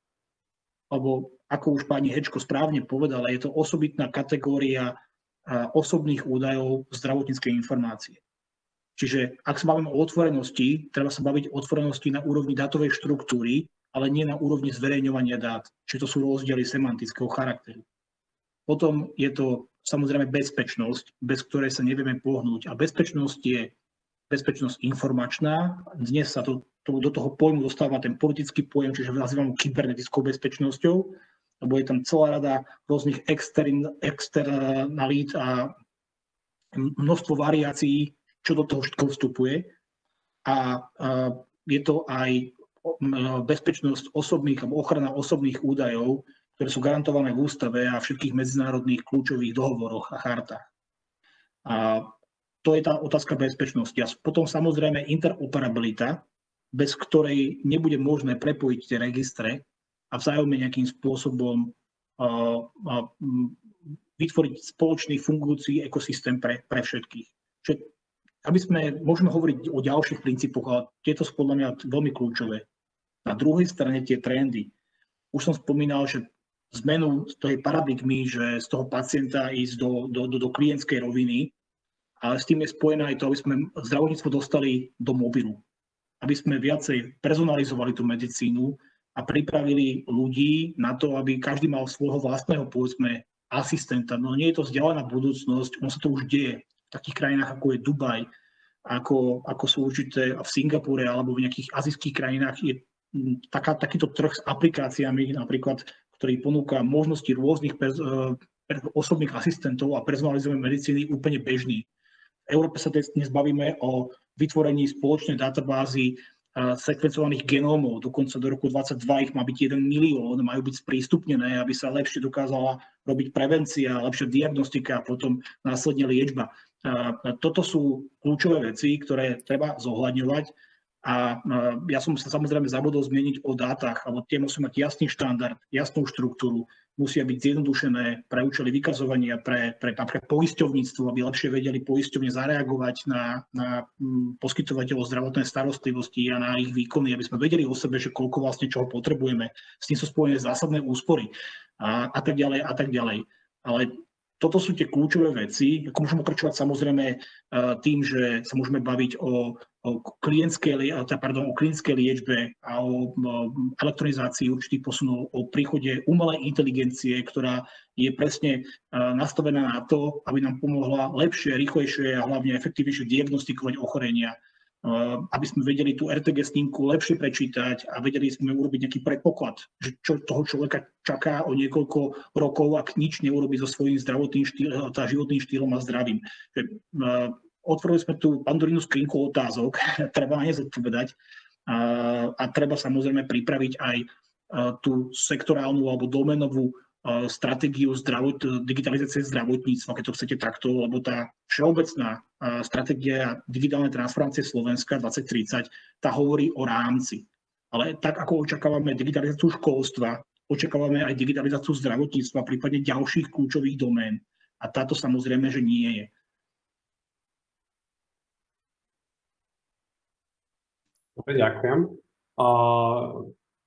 lebo ako už pani Hečko správne povedala, je to osobitná kategória osobných údajov zdravotníckej informácie. Čiže ak sa bavíme o otvorenosti, treba sa baviť o otvorenosti na úrovni dátovej štruktúry, ale nie na úrovni zverejňovania dát. Čiže to sú rozdiely semantického charakteru. Potom je to samozrejme bezpečnosť, bez ktorej sa nevieme pohnúť. A bezpečnosť je bezpečnosť informačná. Dnes sa to, to, do toho pojmu dostáva ten politický pojem, čiže nazývam ho kybernetickou bezpečnosťou, lebo je tam celá rada rôznych extern, externalít a množstvo variácií, čo do toho všetko vstupuje. A, a je to aj bezpečnosť osobných alebo ochrana osobných údajov, ktoré sú garantované v ústave a všetkých medzinárodných kľúčových dohovoroch a chartách. A to je tá otázka bezpečnosti. A potom samozrejme interoperabilita, bez ktorej nebude možné prepojiť tie registre a vzájomne nejakým spôsobom uh, uh, vytvoriť spoločný fungujúci ekosystém pre, pre všetkých. Čiže, aby sme, môžeme hovoriť o ďalších princípoch, ale tieto sú podľa mňa veľmi kľúčové. Na druhej strane tie trendy. Už som spomínal, že zmenu z tej paradigmy, že z toho pacienta ísť do, do, do, do klientskej roviny, ale s tým je spojené aj to, aby sme zdravotníctvo dostali do mobilu. Aby sme viacej personalizovali tú medicínu, a pripravili ľudí na to, aby každý mal svojho vlastného, povedzme, asistenta. No nie je to vzdialená budúcnosť, ono sa to už deje v takých krajinách, ako je Dubaj, ako, ako sú určité v Singapúre alebo v nejakých azijských krajinách. Je taká, takýto trh s aplikáciami, napríklad, ktorý ponúka možnosti rôznych pers- osobných asistentov a personalizovanej medicíny úplne bežný. V Európe sa dnes bavíme o vytvorení spoločnej databázy sekvencovaných genómov. Dokonca do roku dvadsaťdva ich má byť jeden milión, majú byť sprístupnené, aby sa lepšie dokázala robiť prevencia, lepšia diagnostika a potom následne liečba. Toto sú kľúčové veci, ktoré treba zohľadňovať. A ja som sa samozrejme zabudol zmieniť o dátach, alebo tie musí mať jasný štandard, jasnú štruktúru, musia byť zjednodušené pre účely vykazovania, pre, pre napríklad poisťovníctvo, aby lepšie vedeli poisťovne zareagovať na, na poskytovateľov zdravotnej starostlivosti a na ich výkony, aby sme vedeli o sebe, že koľko vlastne čoho potrebujeme. S tým sú spojené zásadné úspory a, a tak ďalej a tak ďalej. Ale toto sú tie kľúčové veci. Ako môžeme pokračovať samozrejme tým, že sa môžeme baviť o, o, klientskej, pardon, o klinickej liečbe a o, o elektronizácii určitých posunov, o príchode umelej inteligencie, ktorá je presne nastavená na to, aby nám pomohla lepšie, rýchlejšie a hlavne efektívnejšie diagnostikovať ochorenia, aby sme vedeli tú er té gé snímku lepšie prečítať a vedeli sme urobiť nejaký predpoklad, že čo toho človeka čaká o niekoľko rokov, ak nič neurobi so svojím zdravotným štýlom, tá životným štýlom a zdravím. Otvorili sme tú pandorínu skrinku otázok, treba na ne zodpovedať a, a treba samozrejme pripraviť aj tú sektorálnu alebo domenovú stratégiu zdravot, digitalizácie zdravotníctva, keď to chcete takto, lebo tá všeobecná stratégia digitálnej transformácie Slovenska dvadsať tridsať, tá hovorí o rámci. Ale tak, ako očakávame digitalizáciu školstva, očakávame aj digitalizáciu zdravotníctva, prípadne ďalších kľúčových domén. A táto samozrejme, že nie je. Dobre, ďakujem. Uh...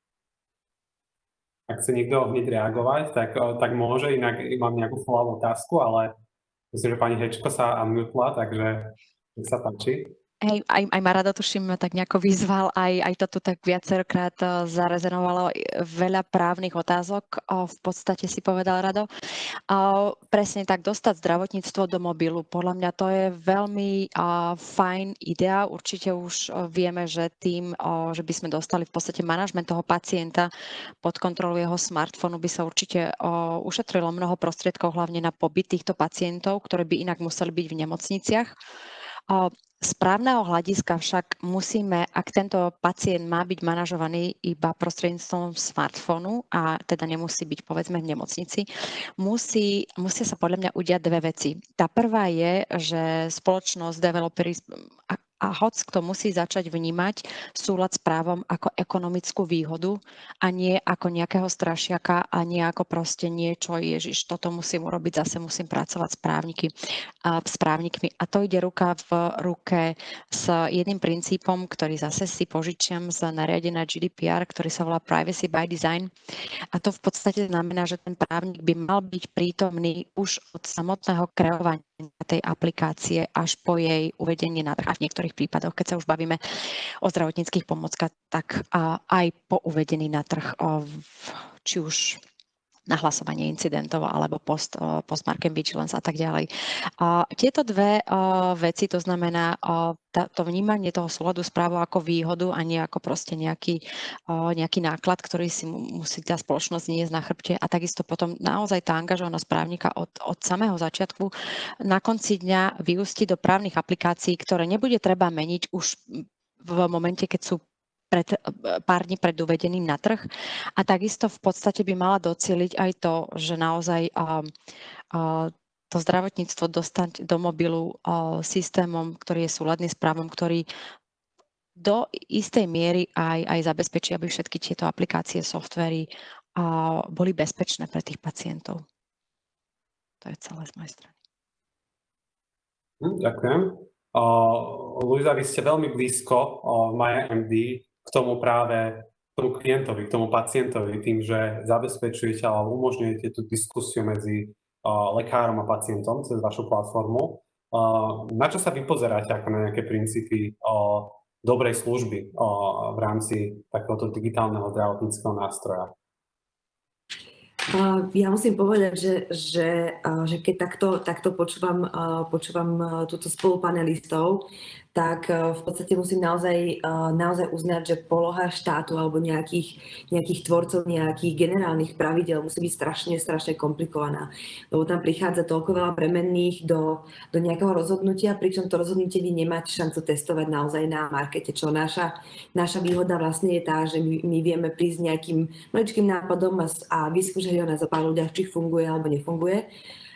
Ak chce niekto hneď reagovať, tak, tak môže, inak mám nejakú follow otázku, ale myslím, že pani Hečko sa unmutla, takže nech sa páči. Hej, aj, aj Marado, tuším, tak nejako vyzval, aj, aj to tu tak viacerokrát zarezonovalo veľa právnych otázok, v podstate si povedal Rado. Presne tak, dostať zdravotníctvo do mobilu, podľa mňa to je veľmi fajn idea, určite už vieme, že tým, že by sme dostali v podstate manažment toho pacienta pod kontrolu jeho smartfónu, by sa určite ušetrilo mnoho prostriedkov, hlavne na pobyt týchto pacientov, ktoré by inak museli byť v nemocniciach. Z právneho hľadiska však musíme, ak tento pacient má byť manažovaný iba prostredníctvom smartfónu a teda nemusí byť povedzme v nemocnici, musí, musia sa podľa mňa udiať dve veci. Tá prvá je, že spoločnosť, developeri a hoc kto musí začať vnímať súlad s právom ako ekonomickú výhodu a nie ako nejakého strašiaka a nie ako proste niečo, ježiš, toto musím urobiť, zase musím pracovať s právniky, a s právnikmi. A to ide ruka v ruke s jedným princípom, ktorý zase si požičiam z nariadenia gé dé pé er, ktorý sa volá Privacy by Design. A to v podstate znamená, že ten právnik by mal byť prítomný už od samotného kreovania tej aplikácie až po jej uvedenie na trh. A v niektorých prípadoch, keď sa už bavíme o zdravotníckych pomockách, tak aj po uvedení na trh, či už nahlasovanie incidentov alebo post, post-market vigilance a tak ďalej. A tieto dve uh, veci, to znamená uh, tá, to vnímanie toho súladu s právom ako výhodu a nie ako proste nejaký, uh, nejaký náklad, ktorý si musí tá spoločnosť niesť na chrbte a takisto potom naozaj tá angažovanosť právnika od, od samého začiatku na konci dňa vyústi do právnych aplikácií, ktoré nebude treba meniť už v momente, keď sú pred, pár dní pred uvedením na trh. A takisto v podstate by mala docieliť aj to, že naozaj uh, uh, to zdravotníctvo dostať do mobilu uh, systémom, ktorý je súladný s právom, ktorý do istej miery aj, aj zabezpečí, aby všetky tieto aplikácie, softvery uh, boli bezpečné pre tých pacientov. To je celé z mojej strany. Hm, ďakujem. Uh, Luisa, vy ste veľmi blízko uh, MyMD k tomu práve, k tomu klientovi, k tomu pacientovi, tým, že zabezpečujete alebo umožňujete tú diskusiu medzi uh, lekárom a pacientom cez vašu platformu. Uh, na čo sa vy pozeráte ako na nejaké princípy uh, dobrej služby v rámci takéhoto digitálneho zdravotníckeho nástroja? Ja musím povedať, že, že, že keď takto, takto počúvam, počúvam túto spolu panelistov, tak v podstate musím naozaj, naozaj uznať, že poloha štátu alebo nejakých, nejakých tvorcov, nejakých generálnych pravidel musí byť strašne, strašne komplikovaná. Lebo tam prichádza toľko veľa premenných do, do nejakého rozhodnutia, pričom to rozhodnutie vy nemáte šancu testovať naozaj na markete, čo naša, naša výhoda vlastne je tá, že my, my vieme prísť nejakým maličkým nápadom a, a vyskúšať ho na zopár ľuďach, či funguje alebo nefunguje.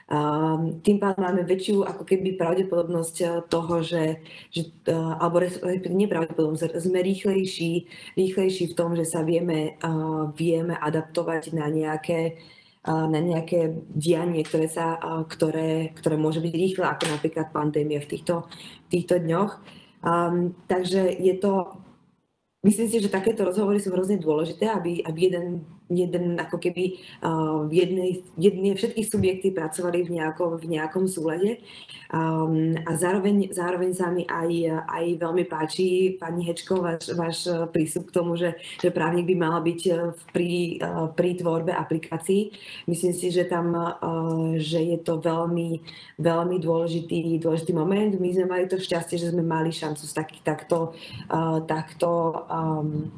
Um, tým pádom máme väčšiu ako keby pravdepodobnosť toho, že, že uh, alebo respektíve nepravdepodobnosť, sme rýchlejší, rýchlejší v tom, že sa vieme, uh, vieme adaptovať na nejaké, uh, na nejaké dianie, ktoré, sa, uh, ktoré, ktoré môže byť rýchle, ako napríklad pandémia v týchto, v týchto dňoch. Um, takže je to, myslím si, že takéto rozhovory sú hrozne dôležité, aby, aby jeden jeden ako keby uh, jednej, jednej, všetky subjekty pracovali v nejakom, v nejakom súlade. Um, a zároveň, zároveň sa mi aj, aj veľmi páči, pani Hečko, váš, váš prístup k tomu, že, že právnik by mala byť pri, uh, pri tvorbe aplikácií. Myslím si, že tam uh, že je to veľmi, veľmi dôležitý, dôležitý moment. My sme mali to šťastie, že sme mali šancu z takých, takto, uh, takto um,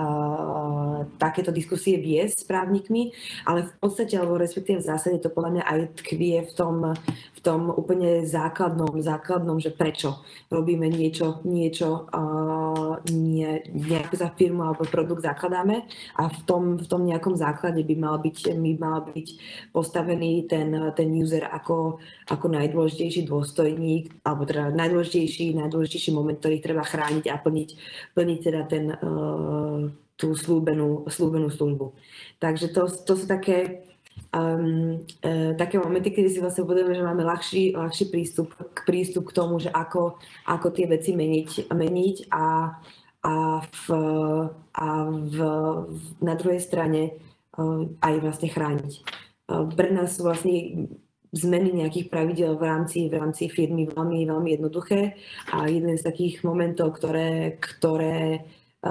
Uh, takéto diskusie viesť s právnikmi, ale v podstate, alebo respektíve v zásade to podľa mňa aj tkvie v tom, v tom úplne základnom, základnom, že prečo robíme niečo, niečo uh, nie, nejakú za firmu alebo produkt zakladáme a v tom, v tom nejakom základe by mal byť, by mal byť postavený ten, ten user ako, ako najdôležitejší dôstojník, alebo teda najdôležitejší, najdôležitejší moment, ktorý treba chrániť a plniť, plniť teda ten uh, tú slúbenú, slúbenú službu. Takže to, to sú také, um, e, také momenty, kedy si vlastne uvedomíme, že máme ľahší, ľahší prístup, k prístup k tomu, že ako, ako tie veci meniť, meniť a, a, v, a v, na druhej strane uh, aj vlastne chrániť. Uh, pre nás sú vlastne zmeny nejakých pravidel v rámci, v rámci firmy veľmi, veľmi jednoduché a jeden z takých momentov, ktoré, ktoré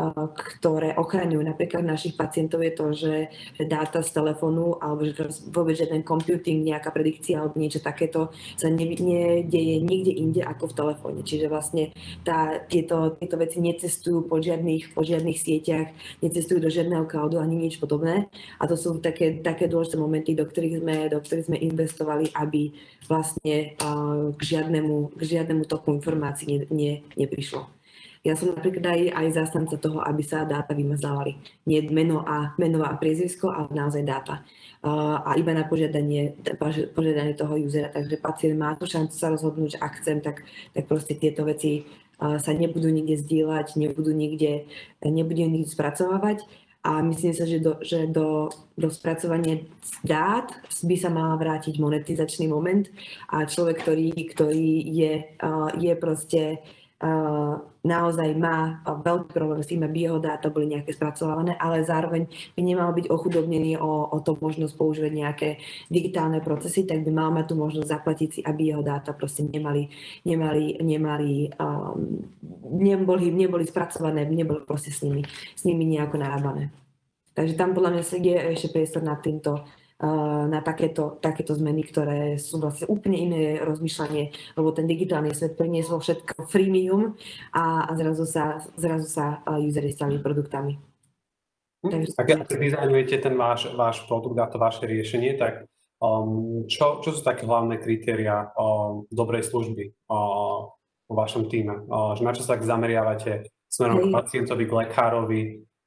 ktoré ochraňujú napríklad našich pacientov je to, že, že dáta z telefónu alebo že vôbec žiaden computing, nejaká predikcia alebo niečo takéto sa nedieje nikde inde ako v telefóne. Čiže vlastne tá, tieto, tieto veci necestujú po žiadnych, po žiadnych sieťach, necestujú do žiadneho cloudu ani nič podobné. A to sú také, také dôležité momenty, do ktorých sme, do ktorých sme investovali, aby vlastne uh, k, žiadnemu, k žiadnemu toku informácií ne, ne, neprišlo. Ja som napríklad aj, aj zástanca toho, aby sa dáta vymazávali. Nie meno a, meno a priezvisko, ale naozaj dáta. Uh, a iba na požiadanie, požiadanie toho usera. Takže pacient má tu šancu sa rozhodnúť, že ak chcem, tak, tak proste tieto veci uh, sa nebudú nikde zdieľať, nebudú nikde, nebudú nikde spracovávať. A myslím sa, že do, že do, do spracovania dát by sa mala vrátiť monetizačný moment a človek, ktorý, ktorý je, uh, je proste Uh, naozaj má veľký problém s tým, aby jeho dáta boli nejaké spracované, ale zároveň by nemal byť ochudobnený o, o to možnosť používať nejaké digitálne procesy, tak by mal mať tú možnosť zaplatiť si, aby jeho dáta proste nemali, nemali, nemali um, neboli, neboli spracované, neboli proste s nimi, s nimi nejako narábané. Takže tam podľa mňa je ešte priestor na týmto na takéto, takéto zmeny, ktoré sú vlastne úplne iné rozmýšľanie, lebo ten digitálny svet priniesol všetko freemium a, a zrazu sa, zrazu sa useri stali produktami. Takže... Ak dizajnujete ten váš, váš produkt a to vaše riešenie, tak um, čo, čo sú také hlavné kritéria um, dobrej služby um, vo vašom týme? Um, na čo sa tak zameriavate smerom k pacientovi, k lekárovi,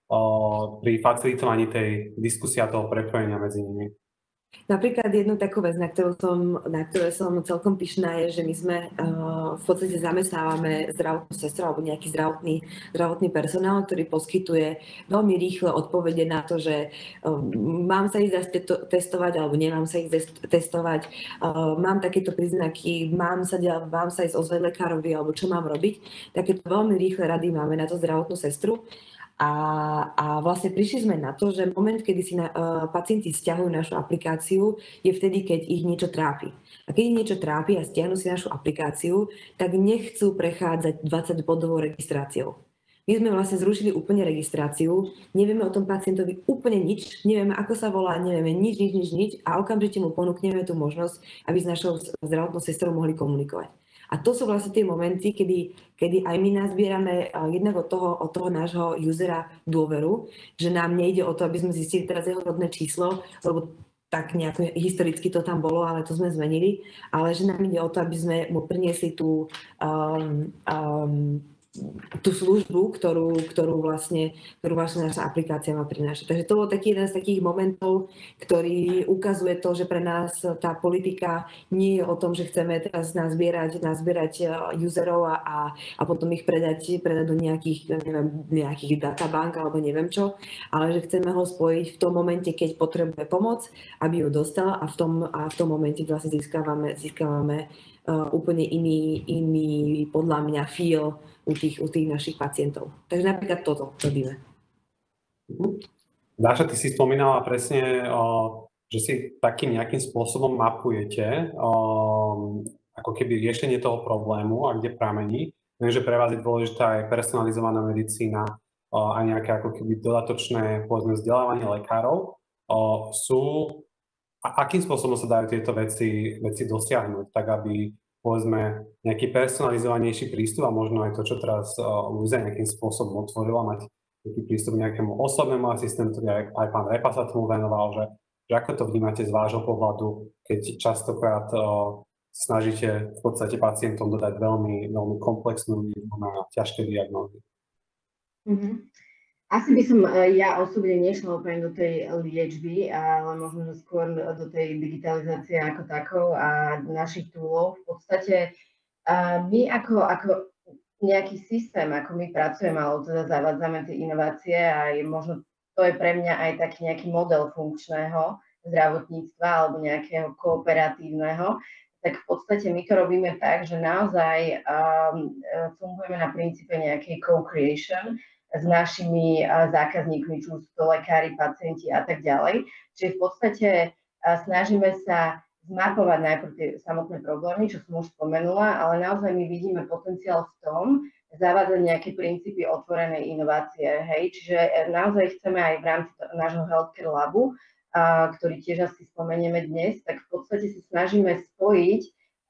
um, pri facilitovaní tej diskusie a toho prepojenia medzi nimi? Napríklad jednu takú vec, na ktorú som, na ktorú som celkom pyšná, je, že my sme uh, v podstate zamestnávame zdravotnú sestru alebo nejaký zdravotný, zdravotný personál, ktorý poskytuje veľmi rýchle odpovede na to, že uh, mám sa ísť testovať alebo nemám sa ísť testovať, uh, mám takéto príznaky, mám sa, mám sa ísť ozvať lekárovi alebo čo mám robiť. Takéto veľmi rýchle rady máme na to zdravotnú sestru. A, a vlastne prišli sme na to, že moment, kedy si na, uh, pacienti stiahujú našu aplikáciu, je vtedy, keď ich niečo trápi. A keď ich niečo trápi a stiahnu si našu aplikáciu, tak nechcú prechádzať dvadsaťbodovou registráciou. My sme vlastne zrušili úplne registráciu, nevieme o tom pacientovi úplne nič, nevieme, ako sa volá, nevieme nič, nič, nič, nič a okamžite mu ponúkneme tú možnosť, aby s našou zdravotnou sestrou mohli komunikovať. A to sú vlastne tie momenty, kedy, kedy aj my nazbierame jednak od toho, od toho nášho usera dôveru, že nám nejde o to, aby sme zistili teraz jeho rodné číslo, lebo tak nejako historicky to tam bolo, ale to sme zmenili, ale že nám ide o to, aby sme mu priniesli tú um, um, tú službu, ktorú, ktorú, vlastne, ktorú vlastne naša aplikácia má prinášať. Takže to bol taký jeden z takých momentov, ktorý ukazuje to, že pre nás tá politika nie je o tom, že chceme teraz nazbierať, nazbierať userov a, a potom ich predať, predať do nejakých, neviem, nejakých databank alebo neviem čo, ale že chceme ho spojiť v tom momente, keď potrebuje pomoc, aby ju dostal a v tom, a v tom momente vlastne získavame, získavame uh, úplne iný, iný, podľa mňa, feel u tých, u tých našich pacientov. Takže napríklad toto robíme. Dáša, ty si spomínala presne, že si takým nejakým spôsobom mapujete ako keby riešenie toho problému a kde pramení. Viem, že pre vás je dôležitá aj personalizovaná medicína a nejaké ako keby dodatočné, povedzme, vzdelávanie lekárov. Sú, a akým spôsobom sa dajú tieto veci, veci dosiahnuť, tak aby povedzme nejaký personalizovanejší prístup a možno aj to, čo teraz uh, Luisa nejakým spôsobom otvorila, mať nejaký prístup k nejakému osobnému asistentovi, aj, aj pán Repa sa tomu venoval, že, že ako to vnímate z vášho pohľadu, keď častokrát uh, snažíte v podstate pacientom dodať veľmi, veľmi komplexnú liečbu na ťažké diagnózy. Mm-hmm. Asi by som ja osobne nešla úplne do tej liečby, ale možno, že skôr do tej digitalizácie ako takou a našich túlov. V podstate my ako, ako nejaký systém, ako my pracujeme, alebo teda zavádzame tie inovácie a je možno to je pre mňa aj taký nejaký model funkčného zdravotníctva alebo nejakého kooperatívneho, tak v podstate my to robíme tak, že naozaj um, fungujeme na princípe nejakej co-creation s našimi zákazníkmi, či už sú to lekári, pacienti a tak ďalej. Čiže v podstate snažíme sa zmapovať najprv tie samotné problémy, čo som už spomenula, ale naozaj my vidíme potenciál v tom, zavádzať nejaké princípy otvorenej inovácie. Hej? Čiže naozaj chceme aj v rámci nášho Healthcare Labu, ktorý tiež asi spomenieme dnes, tak v podstate sa snažíme spojiť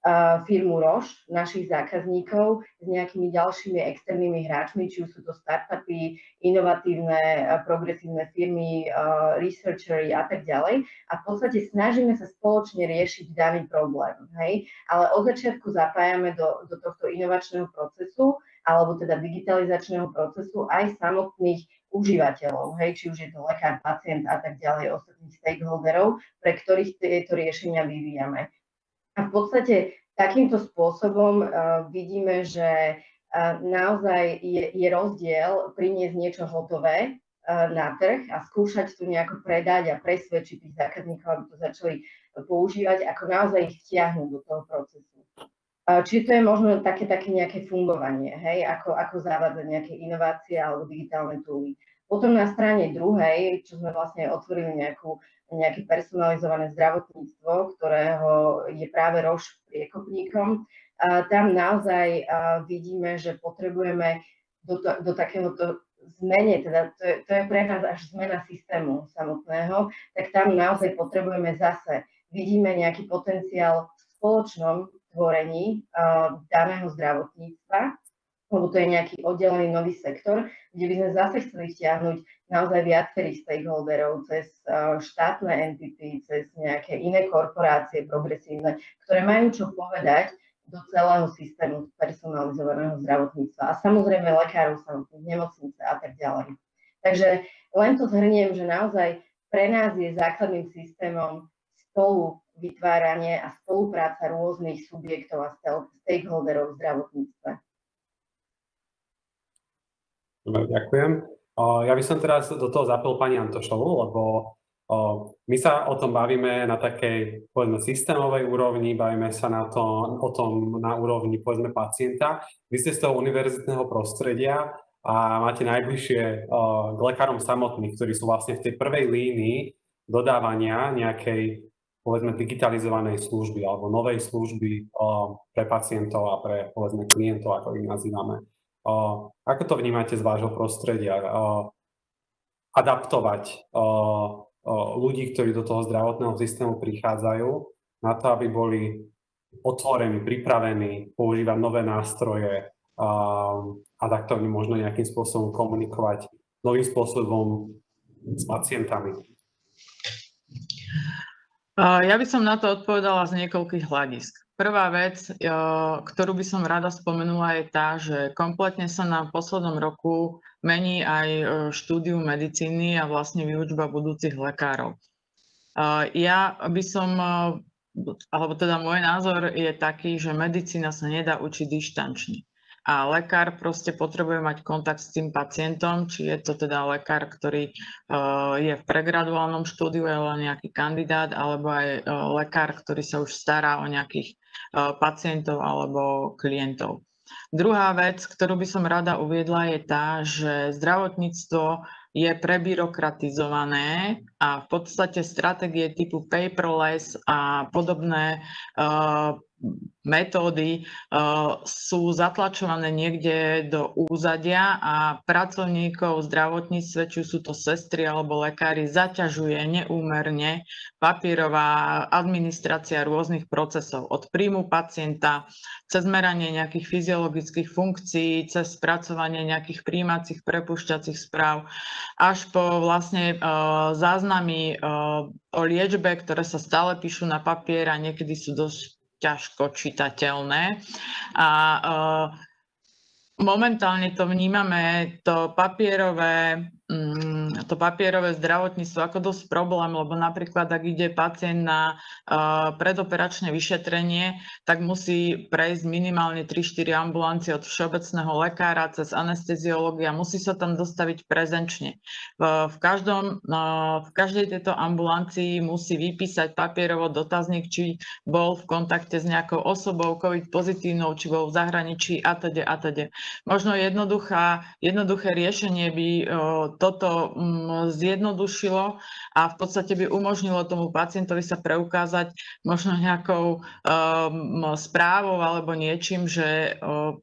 firmu Roche, našich zákazníkov, s nejakými ďalšími externými hráčmi, či už sú to startupy, inovatívne, progresívne firmy, researchery a tak ďalej. A v podstate snažíme sa spoločne riešiť daný problém. Hej? Ale od začiatku zapájame do, do tohto inovačného procesu, alebo teda digitalizačného procesu aj samotných užívateľov, hej? Či už je to lekár, pacient a tak ďalej, ostatných stakeholderov, pre ktorých tieto riešenia vyvíjame. A v podstate takýmto spôsobom uh, vidíme, že uh, naozaj je, je rozdiel priniesť niečo hotové uh, na trh a skúšať to nejako predať a presvedčiť tých zákazníkov, aby to začali používať, ako naozaj ich vtiahnuť do toho procesu. Uh, čiže to je možno také, také nejaké fungovanie, hej, ako, ako zavádzať nejaké inovácie alebo digitálne túly. Potom na strane druhej, čo sme vlastne otvorili nejakú nejaké personalizované zdravotníctvo, ktorého je práve Roche priekopníkom. A tam naozaj vidíme, že potrebujeme do, to, do takéhoto zmene, teda to je, to je pre nás až zmena systému samotného, tak tam naozaj potrebujeme zase, vidíme nejaký potenciál v spoločnom tvorení daného zdravotníctva, lebo to je nejaký oddelený nový sektor, kde by sme zase chceli vtiahnuť naozaj viacerých stakeholderov cez štátne entity, cez nejaké iné korporácie progresívne, ktoré majú čo povedať do celého systému personalizovaného zdravotníctva. A samozrejme lekárov samotných, nemocnice a tak ďalej. Takže len to zhrniem, že naozaj pre nás je základným systémom spolu vytváranie a spolupráca rôznych subjektov a stakeholderov v zdravotníctve. Dobre, ďakujem. Ja by som teraz do toho zapil pani Antošovu, lebo my sa o tom bavíme na takej, povedzme, systémovej úrovni, bavíme sa na to, o tom na úrovni, povedzme, pacienta. Vy ste z toho univerzitného prostredia a máte najbližšie k lekárom samotných, ktorí sú vlastne v tej prvej línii dodávania nejakej, povedzme, digitalizovanej služby alebo novej služby pre pacientov a pre, povedzme, klientov, ako ich nazývame. Ako to vnímate z vášho prostredia? Adaptovať ľudí, ktorí do toho zdravotného systému prichádzajú, na to, aby boli otvorení, pripravení používať nové nástroje a takto možno nejakým spôsobom komunikovať novým spôsobom s pacientami. Ja by som na to odpovedala z niekoľkých hľadisk. Prvá vec, ktorú by som rada spomenula, je tá, že kompletne sa na poslednom roku mení aj štúdium medicíny a vlastne výučba budúcich lekárov. Ja by som, alebo teda môj názor je taký, že medicína sa nedá učiť dištančne. A lekár proste potrebuje mať kontakt s tým pacientom, či je to teda lekár, ktorý uh, je v pregraduálnom štúdiu, je len nejaký kandidát, alebo aj uh, lekár, ktorý sa už stará o nejakých uh, pacientov alebo klientov. Druhá vec, ktorú by som rada uviedla, je tá, že zdravotníctvo je prebyrokratizované a v podstate stratégie typu paperless a podobné uh, metódy uh, sú zatlačované niekde do úzadia a pracovníkov v zdravotníctve, či sú to sestry alebo lekári, zaťažuje neúmerne papierová administrácia rôznych procesov. Od príjmu pacienta, cez meranie nejakých fyziologických funkcií, cez spracovanie nejakých príjmacích, prepúšťacích správ, až po vlastne uh, záznamy uh, o liečbe, ktoré sa stále píšu na papier a niekedy sú dosť ťažko čitateľné. A uh, momentálne to vnímame, to papierové, um, to papierové zdravotníctvo ako dosť problém, lebo napríklad, ak ide pacient na uh, predoperačné vyšetrenie, tak musí prejsť minimálne tri štyri ambulancie od všeobecného lekára cez anesteziológia, musí sa tam dostaviť prezenčne. V, v, každom, uh, v každej tejto ambulancii musí vypísať papierovo dotazník, či bol v kontakte s nejakou osobou COVID pozitívnou, či bol v zahraničí a teda a teda. Možno jednoduchá, jednoduché riešenie by uh, toto um, zjednodušilo a v podstate by umožnilo tomu pacientovi sa preukázať možno nejakou um, správou alebo niečím, že um,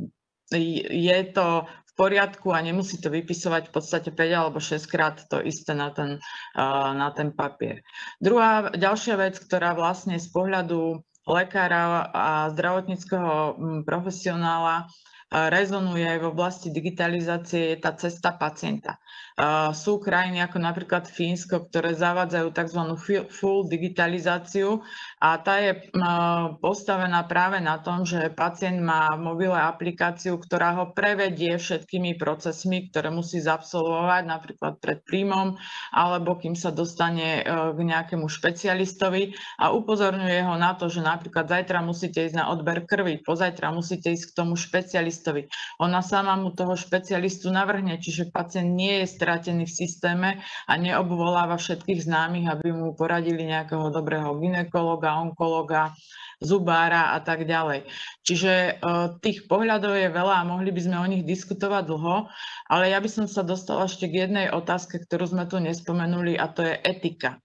je to v poriadku a nemusí to vypisovať v podstate päť alebo šesť krát to isté na ten, uh, na ten papier. Druhá, ďalšia vec, ktorá vlastne z pohľadu lekára a zdravotníckeho profesionála rezonuje aj v oblasti digitalizácie, je tá cesta pacienta. Uh, sú krajiny ako napríklad Fínsko, ktoré zavádzajú tzv. Full digitalizáciu a tá je uh, postavená práve na tom, že pacient má v mobile aplikáciu, ktorá ho prevedie všetkými procesmi, ktoré musí zabsolvovať, napríklad pred príjmom, alebo kým sa dostane uh, k nejakému špecialistovi a upozorňuje ho na to, že napríklad zajtra musíte ísť na odber krvi, pozajtra musíte ísť k tomu špecialistovi. Ona sama mu toho špecialistu navrhne, čiže pacient nie je stratený v systéme a neobvoláva všetkých známych, aby mu poradili nejakého dobrého gynekologa, onkologa, zubára a tak ďalej. Čiže uh, tých pohľadov je veľa a mohli by sme o nich diskutovať dlho, ale ja by som sa dostala ešte k jednej otázke, ktorú sme tu nespomenuli, a to je etika.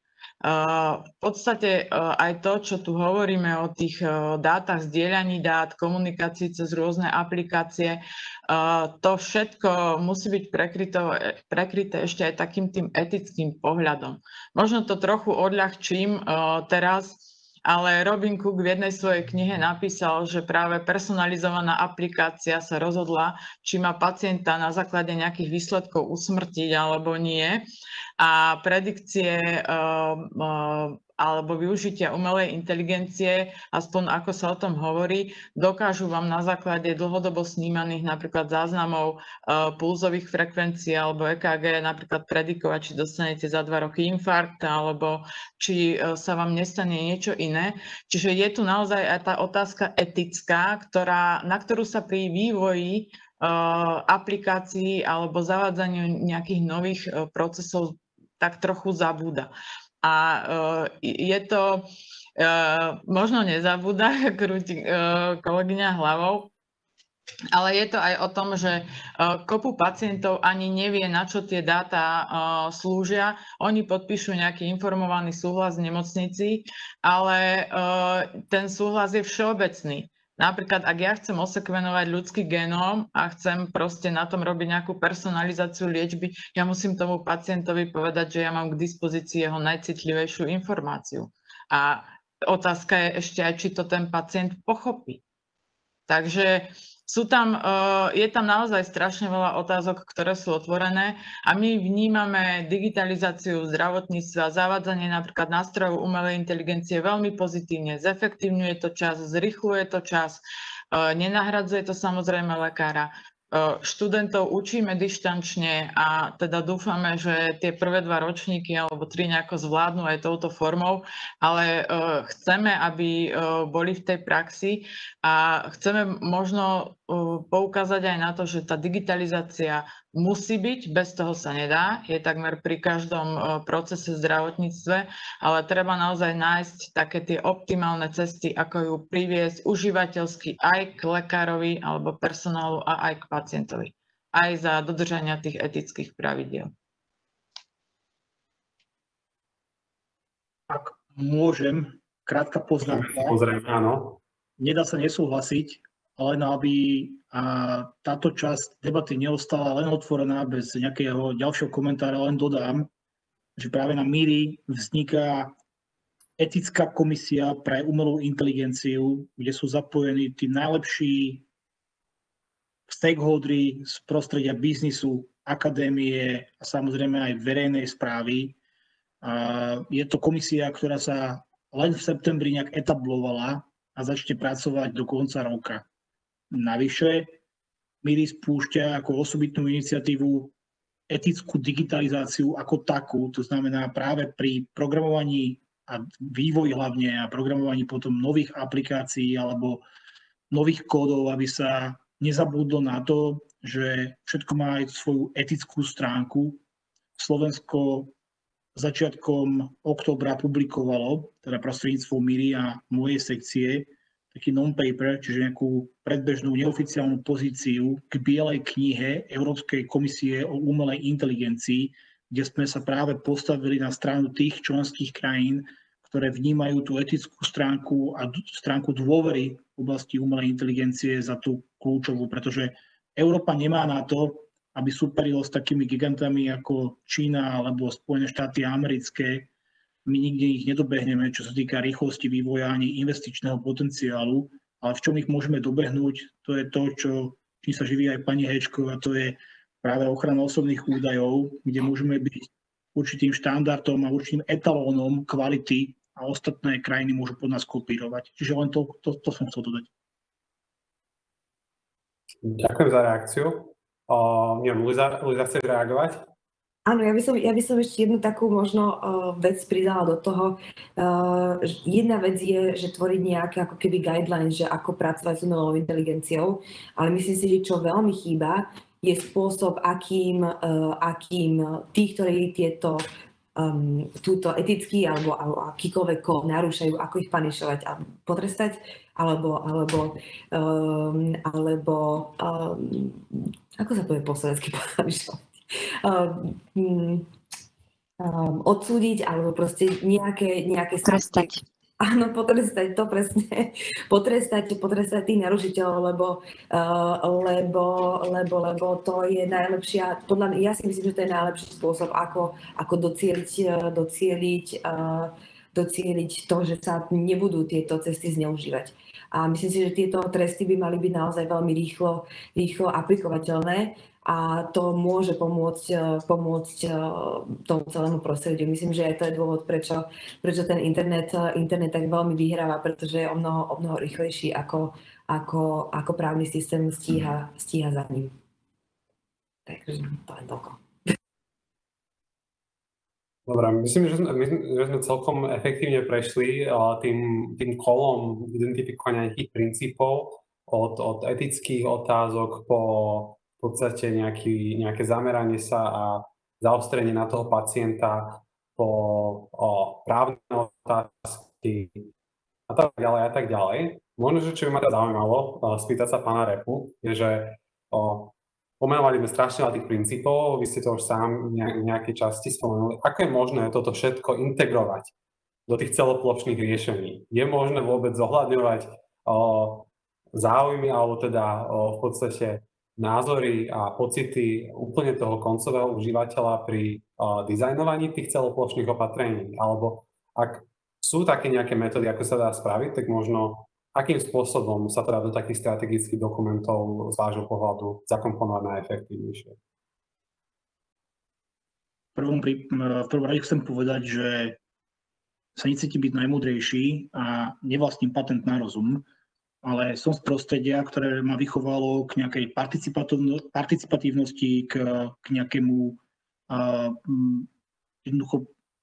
Uh, v podstate uh, aj to, čo tu hovoríme o tých uh, dátach, zdieľaní dát, komunikácii cez rôzne aplikácie, uh, to všetko musí byť prekryté, prekryté ešte aj takým tým etickým pohľadom. Možno to trochu odľahčím uh, teraz, ale Robin Cook v jednej svojej knihe napísal, že práve personalizovaná aplikácia sa rozhodla, či má pacienta na základe nejakých výsledkov usmrtiť alebo nie. A predikcie uh, uh, alebo využitia umelej inteligencie, aspoň ako sa o tom hovorí, dokážu vám na základe dlhodobo snímaných napríklad záznamov uh, pulzových frekvencií alebo é ká gé napríklad predikovať, či dostanete za dva roky infarkt alebo či uh, sa vám nestane niečo iné. Čiže je tu naozaj aj tá otázka etická, ktorá, na ktorú sa pri vývoji uh, aplikácií alebo zavádzaniu nejakých nových uh, procesov tak trochu zabúda. A uh, je to, uh, možno nezabúda, krúti uh, kolegyňa hlavou, ale je to aj o tom, že uh, kopu pacientov ani nevie, na čo tie dáta uh, slúžia. Oni podpíšu nejaký informovaný súhlas v nemocnici, ale uh, ten súhlas je všeobecný. Napríklad, ak ja chcem osekvenovať ľudský genóm a chcem proste na tom robiť nejakú personalizáciu liečby, ja musím tomu pacientovi povedať, že ja mám k dispozícii jeho najcitlivejšiu informáciu. A otázka je ešte aj, či to ten pacient pochopí. Takže sú tam, je tam naozaj strašne veľa otázok, ktoré sú otvorené a my vnímame digitalizáciu v zdravotníctve a zavádzanie napríklad nástrojov umelej inteligencie veľmi pozitívne. Zefektívňuje to čas, zrýchľuje to čas, nenahradzuje to samozrejme lekára. Študentov učíme dištančne a teda dúfame, že tie prvé dva ročníky alebo tri nejako zvládnu aj touto formou, ale chceme, aby boli v tej praxi a chceme možno poukázať aj na to, že tá digitalizácia musí byť, bez toho sa nedá, je takmer pri každom procese v zdravotníctve, ale treba naozaj nájsť také tie optimálne cesty, ako ju priviesť užívateľsky aj k lekárovi alebo personálu a aj k pacientovi. Aj za dodržania tých etických pravidiel. Ak môžem, krátka poznámka. Pozriem, áno. Nedá sa nesúhlasiť, len aby a táto časť debaty neostala len otvorená bez nejakého ďalšieho komentára, len dodám, že práve na Míri vzniká etická komisia pre umelú inteligenciu, kde sú zapojení tí najlepší stakeholdery z prostredia biznisu, akadémie a samozrejme aj verejnej správy. A je to komisia, ktorá sa len v septembri nejak etablovala a začne pracovať do konca roka. Navyše, Míri spúšťa ako osobitnú iniciatívu etickú digitalizáciu ako takú, to znamená práve pri programovaní a vývoji hlavne a programovaní potom nových aplikácií alebo nových kódov, aby sa nezabudlo na to, že všetko má aj svoju etickú stránku. Slovensko začiatkom októbra publikovalo, teda prostredníctvom Míri a mojej sekcie, taký non-paper, čiže nejakú predbežnú neoficiálnu pozíciu k bielej knihe Európskej komisie o umelej inteligencii, kde sme sa práve postavili na stranu tých členských krajín, ktoré vnímajú tú etickú stránku a stránku dôvery v oblasti umelej inteligencie za tú kľúčovú, pretože Európa nemá na to, aby superilo s takými gigantami ako Čína alebo Spojené štáty americké. My nikde ich nedobehneme, čo sa týka rýchlosti vývoja ani investičného potenciálu, ale v čom ich môžeme dobehnúť, to je to, čo, čím sa živí aj pani Hečko, a to je práve ochrana osobných údajov, kde môžeme byť určitým štandardom a určitým etalónom kvality a ostatné krajiny môžu pod nás kopírovať. Čiže len to, to, to som chcel dodať. Ďakujem za reakciu. Uh, neviem, Luisa, Luisa, chceš reagovať? Áno, ja by som, ja by som ešte jednu takú možno uh, vec pridala do toho. Uh, jedna vec je, že tvoriť nejaké ako keby guidelines, že ako pracovať s umelou inteligenciou, ale myslím si, že čo veľmi chýba, je spôsob, akým, uh, akým tí, ktorí tieto um, túto etický alebo, alebo akýkoľvek kód narúšajú, ako ich panišovať a potrestať, alebo, alebo, um, alebo um, ako sa povie po slovensky panišovať? Um, um, odsúdiť alebo proste nejaké, nejaké potrestať. Áno, potrestať to presne. Potrestať, potrestať tých narušiteľov, lebo, uh, lebo, lebo, lebo to je najlepšia, podľa mňa, ja si myslím, že to je najlepší spôsob, ako, ako docieliť, docieliť, uh, docieliť to, že sa nebudú tieto cesty zneužívať. A myslím si, že tieto tresty by mali byť naozaj veľmi rýchlo, rýchlo aplikovateľné. A to môže pomôcť, pomôcť tomu celému prostrediu. Myslím, že aj to je dôvod, prečo, prečo ten internet, internet tak veľmi vyhráva, pretože je o mnoho, o mnoho rýchlejší, ako, ako, ako právny systém stíha, stíha za ním. Takže to je toľko. Dobre, myslím, že sme, my, že sme celkom efektívne prešli tým, tým kolom identifikovania nejakých princípov od, od etických otázok po v podstate nejaký, nejaké zameranie sa a zaostrenie na toho pacienta po o, právne otázky a tak ďalej a tak ďalej. Možno, že čo by ma to zaujímalo, spýtať sa pána Repu, je, že o, pomenovali sme strašne veľa tých princípov, vy ste to už sám v nejakej časti spomenuli. Ako je možné toto všetko integrovať do tých celoplošných riešení? Je možné vôbec zohľadňovať o, záujmy alebo teda o, v podstate názory a pocity úplne toho koncového užívateľa pri o, dizajnovaní tých celoplošných opatrení? Alebo ak sú také nejaké metódy, ako sa dá spraviť, tak možno akým spôsobom sa teda do takých strategických dokumentov z vášho pohľadu zakomponovať najefektívnejšie? V prvom, prí, v prvom rade chcem povedať, že sa necítim byť najmúdrejší a nevlastním patent na rozum, ale som z prostredia, ktoré ma vychovalo k nejakej participatívnosti, k, k nejakému uh, jednoducho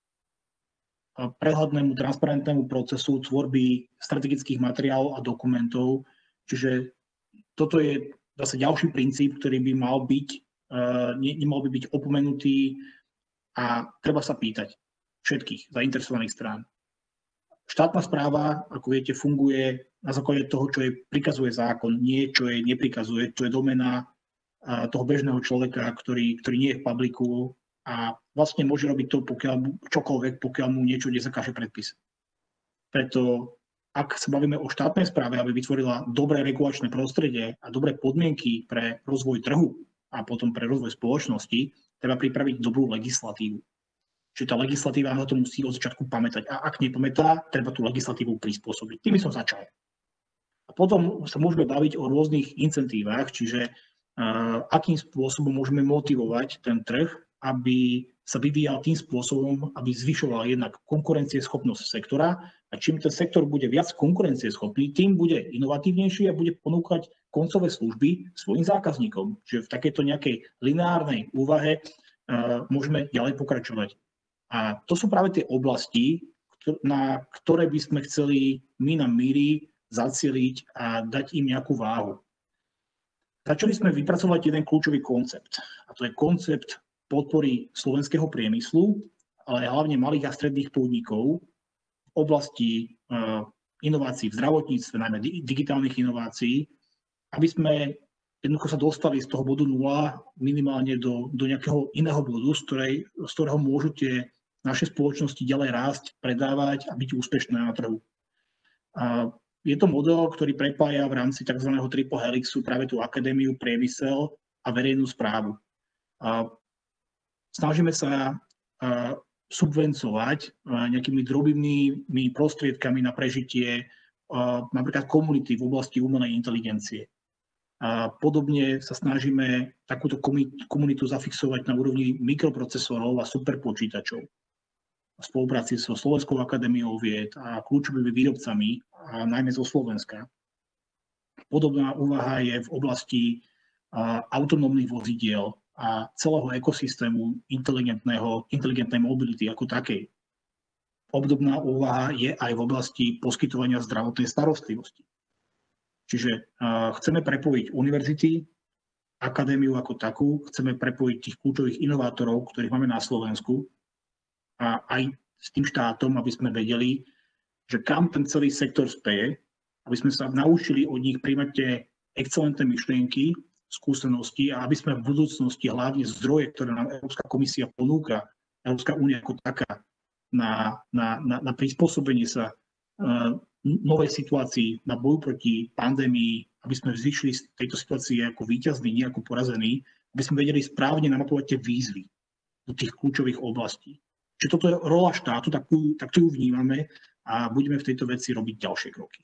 prehľadnému, transparentnému procesu tvorby strategických materiálov a dokumentov. Čiže toto je zase ďalší princíp, ktorý by mal byť, uh, ne, nemal by byť opomenutý a treba sa pýtať všetkých zainteresovaných strán. Štátna správa, ako viete, funguje na základe toho, čo jej prikazuje zákon, nie čo jej neprikazuje, čo je domena toho bežného človeka, ktorý, ktorý nie je v publiku a vlastne môže robiť to, pokiaľ, čokoľvek, pokiaľ mu niečo nezakáže predpis. Preto, ak sa bavíme o štátnej správe, aby vytvorila dobré regulačné prostredie a dobré podmienky pre rozvoj trhu a potom pre rozvoj spoločnosti, treba pripraviť dobrú legislatívu. Čiže tá legislatíva na to musí od začiatku pamätať. A ak nepamätá, treba tú legislatívu prispôsobiť. Tým by som začal. A potom sa môžeme baviť o rôznych incentívach, čiže uh, akým spôsobom môžeme motivovať ten trh, aby sa vyvíjal tým spôsobom, aby zvyšoval jednak konkurencieschopnosť sektora a čím ten sektor bude viac konkurencieschopný, tým bude inovatívnejší a bude ponúkať koncové služby svojim zákazníkom. Čiže v takejto nejakej lineárnej úvahe uh, môžeme ďalej pokračovať. A to sú práve tie oblasti, na ktoré by sme chceli my na Míri zacieliť a dať im nejakú váhu. Začali sme vypracovať jeden kľúčový koncept. A to je koncept podpory slovenského priemyslu, ale hlavne malých a stredných podnikov v oblasti inovácií v zdravotníctve, najmä digitálnych inovácií, aby sme jednoducho sa dostali z toho bodu nula minimálne do, do nejakého iného bodu, z, ktorej, z ktorého môžu tie naše spoločnosti ďalej rásť, predávať a byť úspešné na trhu. A je to model, ktorý prepája v rámci tzv. Triple Helixu práve tú akadémiu, priemysel a verejnú správu. A snažíme sa subvencovať nejakými drobnými prostriedkami na prežitie napríklad komunity v oblasti umelej inteligencie. A podobne sa snažíme takúto komunitu zafixovať na úrovni mikroprocesorov a superpočítačov. V spolupráci so Slovenskou akadémiou vied a kľúčovými výrobcami, a najmä zo Slovenska. Podobná úvaha je v oblasti autonómnych vozidiel a celého ekosystému inteligentného, inteligentnej mobility ako takej. Obdobná úvaha je aj v oblasti poskytovania zdravotnej starostlivosti. Čiže uh, chceme prepojiť univerzity, akadémiu ako takú, chceme prepojiť tých kľúčových inovátorov, ktorých máme na Slovensku, a aj s tým štátom, aby sme vedeli, že kam ten celý sektor speje, aby sme sa naučili od nich príjmať tie excelentné myšlienky, skúsenosti a aby sme v budúcnosti hlavne zdroje, ktoré nám Európska komisia ponúka, Európska únia ako taká, na, na, na, na prispôsobenie sa uh, novej situácii, na boj proti pandémii, aby sme vzýšli z tejto situácie ako víťazní, nie ako porazení, aby sme vedeli správne namapovať tie výzvy do tých kľúčových oblastí. Čiže toto je rola štátu, tak tu, tak tu ju vnímame a budeme v tejto veci robiť ďalšie kroky.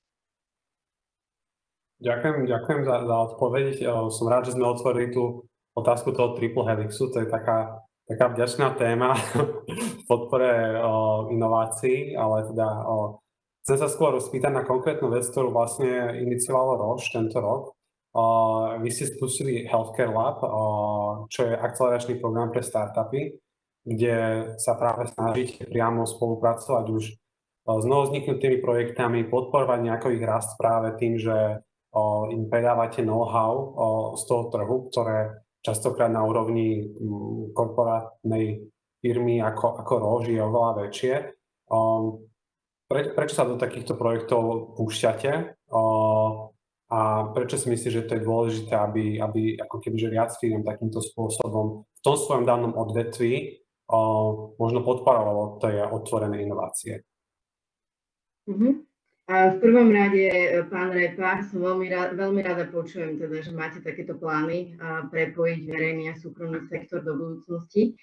Ďakujem, ďakujem za, za odpoveď. Som rád, že sme otvorili tú otázku toho Triple Helixu. To je taká, taká vďačná téma v podpore o, inovácií, ale teda o, chcem sa skôr spýtať na konkrétnu vec, ktorú vlastne iniciovalo Roche tento rok. O, vy ste spustili Healthcare Lab, o, čo je akceleračný program pre startupy, kde sa práve snažíte priamo spolupracovať už s novovzniknutými projektami, podporovať nejaký ich rast práve tým, že o, im predávate know-how o, z toho trhu, ktoré častokrát na úrovni m, korporátnej firmy ako, ako Roche je oveľa väčšie. O, pre, prečo sa do takýchto projektov púšťate o, a prečo si myslíte, že to je dôležité, aby, aby ako kebyže viac firm takýmto spôsobom v tom svojom danom odvetví o, možno podporovalo tie otvorené inovácie? Mm-hmm. A v prvom rade, pán Repa, som veľmi, rada, veľmi rada počujem, teda, že máte takéto plány a prepojiť verejný a súkromný sektor do budúcnosti.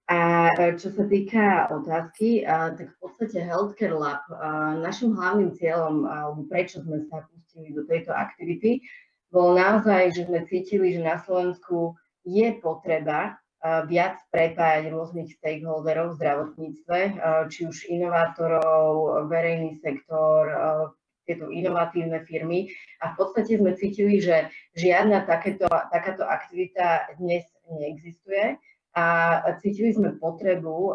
A čo sa týka otázky, tak v podstate Healthcare Lab, našim hlavným cieľom, alebo prečo sme sa pustili do tejto aktivity, bolo naozaj, že sme cítili, že na Slovensku je potreba viac prepájať rôznych stakeholderov v zdravotníctve, či už inovátorov, verejný sektor, tieto inovatívne firmy. A v podstate sme cítili, že žiadna takéto, takáto aktivita dnes neexistuje. A cítili sme potrebu,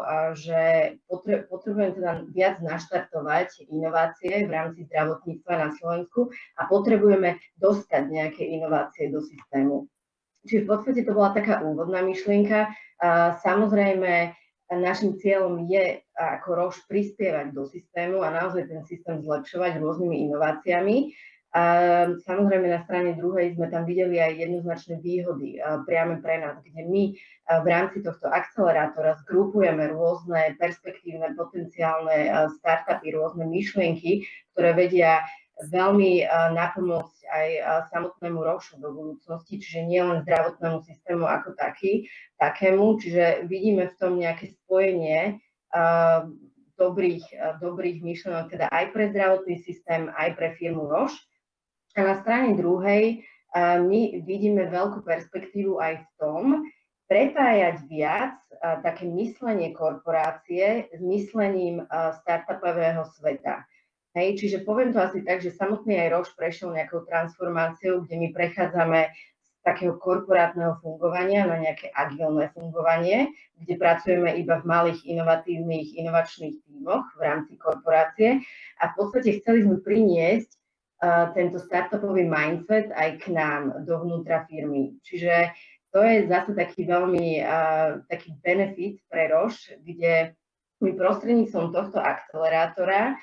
že potrebujeme teda viac naštartovať inovácie v rámci zdravotníctva na Slovensku a potrebujeme dostať nejaké inovácie do systému. Čiže v podstate to bola taká úvodná myšlienka. Samozrejme, našim cieľom je ako Roche prispievať do systému a naozaj ten systém zlepšovať rôznymi inováciami. Samozrejme, na strane druhej sme tam videli aj jednoznačné výhody priame pre nás, kde my v rámci tohto akcelerátora zgrupujeme rôzne perspektívne, potenciálne startupy, rôzne myšlienky, ktoré vedia veľmi napomôcť aj samotnému Roche do budúcnosti, čiže nie len zdravotnému systému ako taký, takému, čiže vidíme v tom nejaké spojenie uh, dobrých, uh, dobrých myšlienok, teda aj pre zdravotný systém, aj pre firmu Roche. A na strane druhej uh, my vidíme veľkú perspektívu aj v tom, prepájať viac uh, také myslenie korporácie s myslením uh, startupového sveta. Hej, čiže poviem to asi tak, že samotný aj Roche prešiel nejakou transformáciou, kde my prechádzame z takého korporátneho fungovania na nejaké agilné fungovanie, kde pracujeme iba v malých inovatívnych, inovačných tímoch v rámci korporácie a v podstate chceli sme priniesť uh, tento startupový mindset aj k nám dovnútra firmy. Čiže to je zase taký veľmi uh, taký benefit pre Roche, kde my prostredníctvom tohto akcelerátora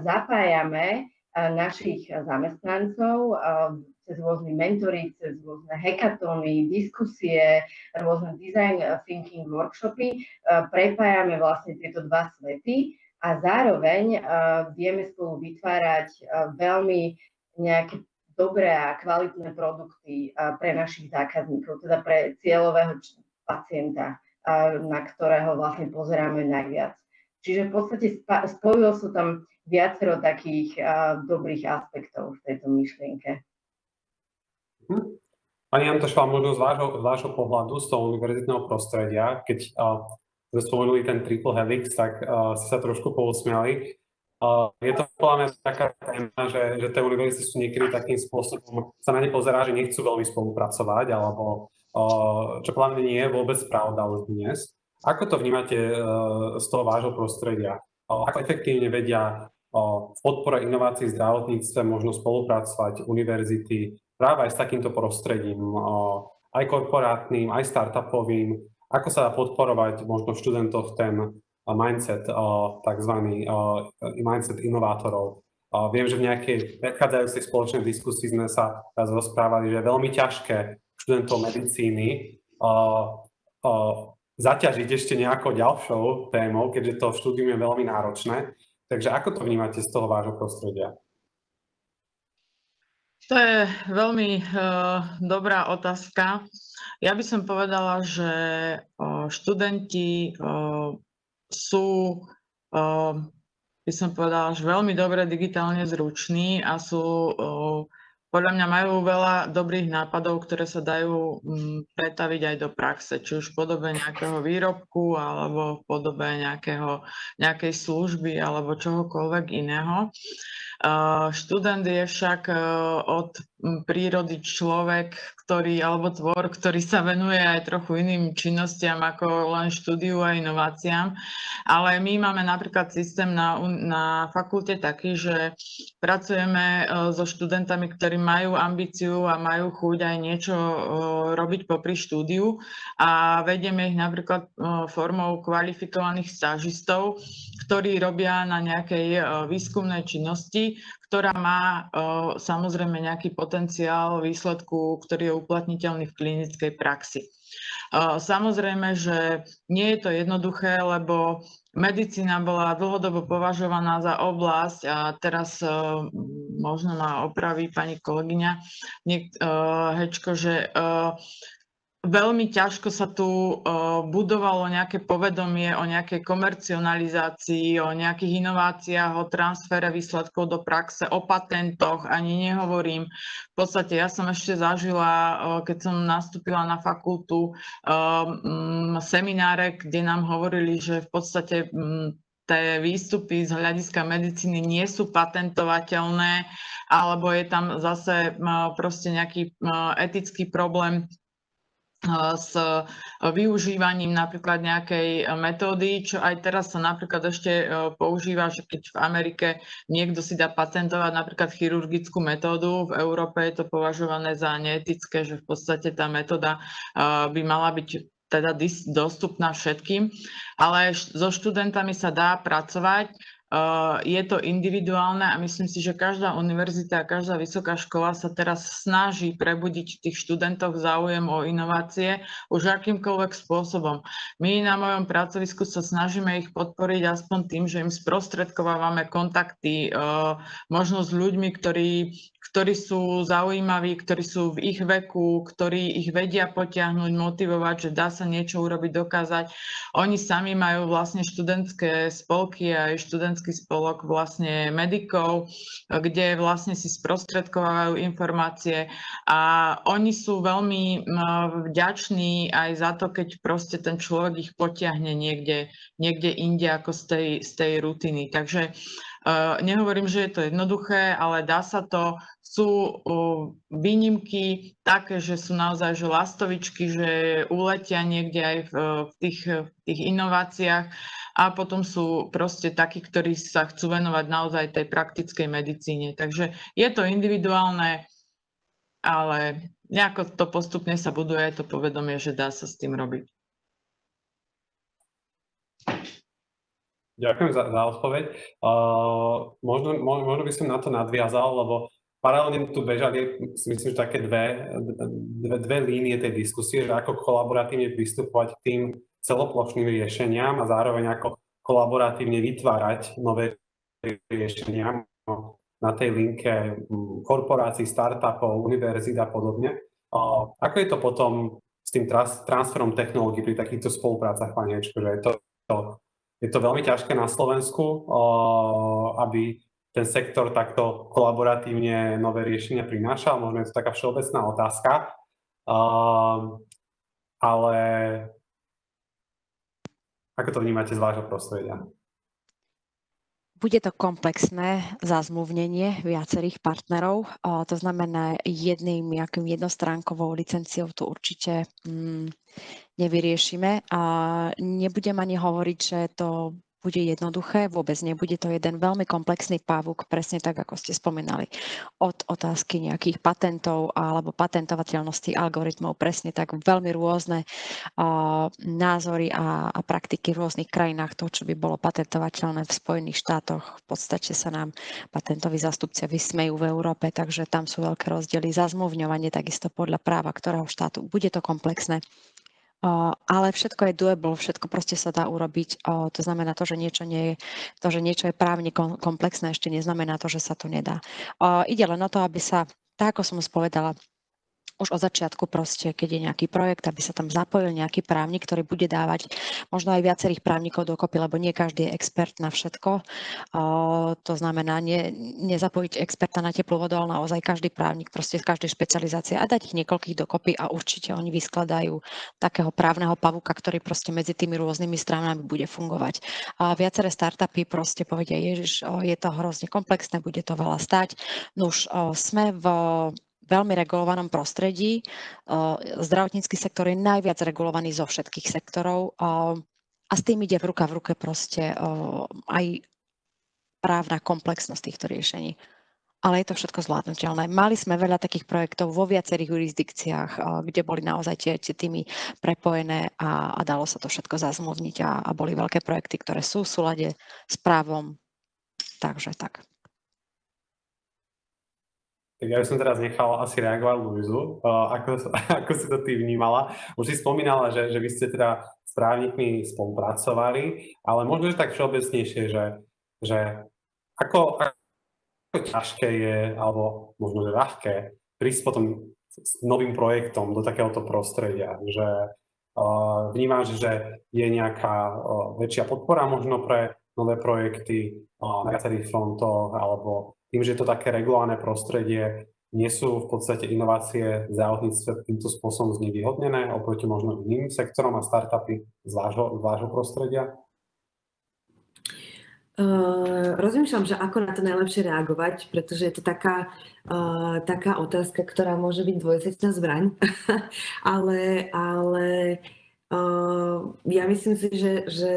zapájame našich zamestnancov cez rôzne mentory, cez rôzne hackathony, diskusie, rôzne design thinking workshopy. Prepájame vlastne tieto dva svety a zároveň vieme spolu vytvárať veľmi nejaké dobré a kvalitné produkty pre našich zákazníkov, teda pre cieľového pacienta, na ktorého vlastne pozeráme najviac. Čiže v podstate spojilo sa tam viacero takých uh, dobrých aspektov v tejto myšlienke. Hm. Pani Antošová, možno z vášho, z vášho pohľadu, z toho univerzitného prostredia, keď uh, sme spomenuli ten triple helix, tak uh, ste sa trošku pousmiali. Uh, je to podľa mňa taká téma, že, že tie univerzity sú niekedy takým spôsobom, sa na ne pozerá, že nechcú veľmi spolupracovať, alebo uh, čo podľa mňa nie je vôbec pravda už dnes. Ako to vnímate uh, z toho vášho prostredia? Uh, ako efektívne vedia uh, v podpore inovácií v zdravotníctve možno spolupracovať univerzity práve aj s takýmto prostredím, uh, aj korporátnym, aj startupovým? Ako sa dá podporovať možno v študentoch ten uh, mindset, uh, takzvaný uh, mindset inovátorov? Uh, viem, že v nejakej predchádzajúcej spoločnej diskusii sme sa raz rozprávali, že je veľmi ťažké študentov medicíny uh, uh, zaťažiť ešte nejakou ďalšou témou, keďže to štúdium je veľmi náročné. Takže ako to vnímate z toho vášho prostredia? To je veľmi uh, dobrá otázka. Ja by som povedala, že uh, študenti uh, sú, uh, by som povedala, že veľmi dobre digitálne zruční a sú uh, podľa mňa majú veľa dobrých nápadov, ktoré sa dajú um, pretaviť aj do praxe, či už v podobe nejakého výrobku, alebo v podobe nejakého, nejakej služby, alebo čohokoľvek iného. Uh, študent je však uh, od prírody človek, ktorý, alebo tvor, ktorý sa venuje aj trochu iným činnostiam ako len štúdiu a inováciám. Ale my máme napríklad systém na, na fakulte taký, že pracujeme uh, so študentami, ktorí majú ambíciu a majú chuť aj niečo uh, robiť popri štúdiu a vedieme ich napríklad uh, formou kvalifikovaných stážistov, ktorí robia na nejakej uh, výskumnej činnosti, ktorá má uh, samozrejme nejaký potenciál výsledku, ktorý je uplatniteľný v klinickej praxi. Uh, samozrejme, že nie je to jednoduché, lebo medicína bola dlhodobo považovaná za oblasť a teraz uh, možno ma opraví pani kolegyňa niek- uh, Hečko, že uh, veľmi ťažko sa tu uh, budovalo nejaké povedomie o nejakej komercionalizácii, o nejakých inováciách, o transfere výsledkov do praxe, o patentoch, ani nehovorím. V podstate ja som ešte zažila, uh, keď som nastúpila na fakultu, uh, um, semináre, kde nám hovorili, že v podstate um, tie výstupy z hľadiska medicíny nie sú patentovateľné, alebo je tam zase uh, proste nejaký uh, etický problém s využívaním napríklad nejakej metódy, čo aj teraz sa napríklad ešte používa, že keď v Amerike niekto si dá patentovať napríklad chirurgickú metódu, v Európe je to považované za neetické, že v podstate tá metóda by mala byť teda dostupná všetkým, ale so študentami sa dá pracovať. Je to individuálne a myslím si, že každá univerzita a každá vysoká škola sa teraz snaží prebudiť v tých študentoch záujem o inovácie už akýmkoľvek spôsobom. My na mojom pracovisku sa snažíme ich podporiť aspoň tým, že im sprostredkovávame kontakty, možno s ľuďmi, ktorí, ktorí sú zaujímaví, ktorí sú v ich veku, ktorí ich vedia potiahnuť, motivovať, že dá sa niečo urobiť, dokázať. Oni sami majú vlastne študentské spolky a aj študentské spolok vlastne medikov, kde vlastne si sprostredkovávajú informácie a oni sú veľmi vďační aj za to, keď proste ten človek ich potiahne niekde, niekde inde ako z tej, z tej rutiny. Takže uh, nehovorím, že je to jednoduché, ale dá sa to. Sú uh, výnimky také, že sú naozaj že lastovičky, že uletia niekde aj v, v, tých, v tých inováciách a potom sú proste takí, ktorí sa chcú venovať naozaj tej praktickej medicíne. Takže je to individuálne, ale nejako to postupne sa buduje to povedomie, že dá sa s tým robiť. Ďakujem za, za odpoveď. Uh, možno, možno by som na to nadviazal, lebo paralelne tu bežali, myslím, že také dve, dve, dve línie tej diskusie, že ako kolaboratívne pristupovať k tým celoplošným riešeniam a zároveň ako kolaboratívne vytvárať nové riešenia na tej linke korporácií, startupov, univerzít a podobne. Ako je to potom s tým transferom technológií pri takýchto spoluprácach, pani Ečko, že je to, to, je to veľmi ťažké na Slovensku, aby ten sektor takto kolaboratívne nové riešenia prinášal? Možno je to taká všeobecná otázka, ale ako to vnímate z vášho prostredia? Bude to komplexné zazmluvnenie viacerých partnerov. To znamená, jedným nejakým jednostránkovou licenciou to určite mm, nevyriešime. A nebudem ani hovoriť, že to bude jednoduché, vôbec nebude to jeden veľmi komplexný pavúk, presne tak, ako ste spomínali, od otázky nejakých patentov alebo patentovateľnosti algoritmov, presne tak veľmi rôzne uh, názory a, a praktiky v rôznych krajinách. To, čo by bolo patentovateľné v Spojených štátoch, v podstate sa nám patentoví zástupcia vysmejú v Európe, takže tam sú veľké rozdiely. Zazmluvňovanie takisto podľa práva ktorého štátu. Bude to komplexné. Uh, ale všetko je doable, všetko proste sa dá urobiť. Uh, to znamená to, že niečo nie je, to, že niečo je právne kom- komplexné, ešte neznamená to, že sa to nedá. Uh, ide len o to, aby sa, tak ako som spovedala, už od začiatku proste, keď je nejaký projekt, aby sa tam zapojil nejaký právnik, ktorý bude dávať možno aj viacerých právnikov dokopy, lebo nie každý je expert na všetko. Uh, to znamená nie, nezapojiť experta na teplú vodu, ale naozaj každý právnik proste z každej špecializácie a dať ich niekoľkých dokopy a určite oni vyskladajú takého právneho pavúka, ktorý proste medzi tými rôznymi stranami bude fungovať. A viaceré startupy proste povedia, ježiš, oh, je to hrozne komplexné, bude to veľa stať. No už oh, sme v veľmi regulovanom prostredí. Zdravotnícky sektor je najviac regulovaný zo všetkých sektorov a s tým ide v ruka v ruke proste aj právna komplexnosť týchto riešení. Ale je to všetko zvládnutelné. Mali sme veľa takých projektov vo viacerých jurisdikciách, kde boli naozaj tie, tie týmy prepojené a, a dalo sa to všetko zazmluvniť a, a boli veľké projekty, ktoré sú v súlade s právom. Takže tak. tak ja by som teraz nechal asi reagovať Luizu, ako, ako si to ty vnímala. Už si spomínala, že, že vy ste teda s právnikmi spolupracovali, ale možno, že tak všeobecnejšie, že, že ako, ako ťažké je, alebo možno, že ľahké, prísť potom s novým projektom do takéhoto prostredia, že uh, vnímam, že, že je nejaká uh, väčšia podpora možno pre nové projekty uh, na viacerých frontoch, alebo tým, že je to také regulované prostredie, nie sú v podstate inovácie v zdravotníctve týmto spôsobom znevýhodnené oproti možno iným sektorom a startupy z vášho, z vášho prostredia? Uh, rozmýšľam, že ako na to najlepšie reagovať, pretože je to taká, uh, taká otázka, ktorá môže byť dvojsečná zbraň, ale, ale uh, ja myslím si, že, že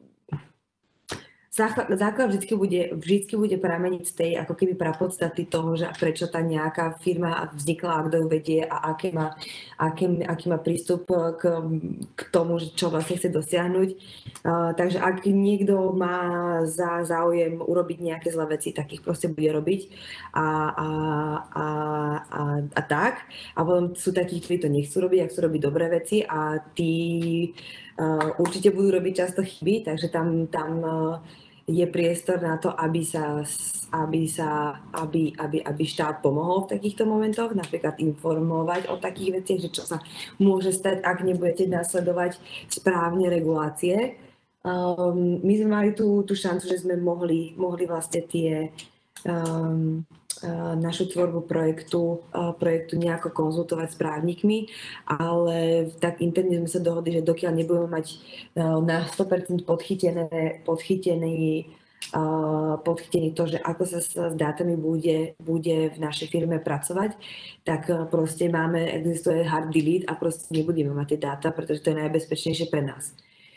základ vždy bude, vždy bude prameniť z tej ako keby prapodstaty toho, že prečo tá nejaká firma vznikla a kto ju vedie a aký má, aký, aký má prístup k, k tomu, čo vlastne chce dosiahnuť. Uh, takže ak niekto má za záujem urobiť nejaké zlé veci, tak ich proste bude robiť a, a, a, a, a tak. A potom sú takí, ktorí to nechcú robiť a chcú robiť dobré veci a tí uh, určite budú robiť často chyby, takže tam, tam uh, je priestor na to, aby sa, aby, sa aby, aby, aby štát pomohol v takýchto momentoch, napríklad informovať o takých veciach, že čo sa môže stať, ak nebudete nasledovať správne regulácie. Um, my sme mali tú, tú šancu, že sme mohli, mohli vlastne tie um, uh, našu tvorbu projektu, uh, projektu nejako konzultovať s právnikmi, ale tak interne sme sa dohodli, že dokiaľ nebudeme mať uh, na sto percent podchytené, podchytený, uh, podchytený to, že ako sa s, s dátami bude, bude v našej firme pracovať, tak uh, proste máme, existuje hard delete a proste nebudeme mať tie dáta, pretože to je najbezpečnejšie pre nás.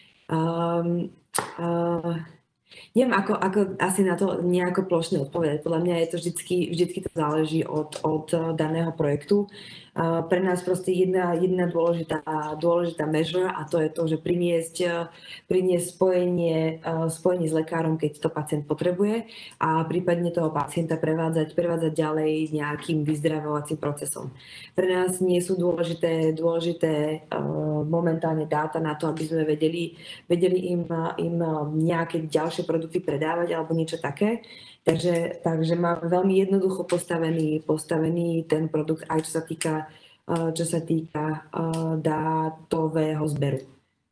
Um, uh, Neviem, ako, ako asi na to nejako plošne odpovedať. Podľa mňa je to vždycky, vždycky to záleží od, od daného projektu. Uh, pre nás proste jedna, jedna dôležitá, dôležitá measure a to je to, že priniesť, priniesť spojenie, uh, spojenie s lekárom, keď to pacient potrebuje a prípadne toho pacienta prevádzať, prevádzať ďalej nejakým vyzdravovacím procesom. Pre nás nie sú dôležité, dôležité uh, momentálne dáta na to, aby sme vedeli, vedeli im, im nejaké ďalšie produkty predávať alebo niečo také. Takže, takže mám veľmi jednoducho postavený, postavený ten produkt, aj čo sa týka, čo sa týka dátového zberu.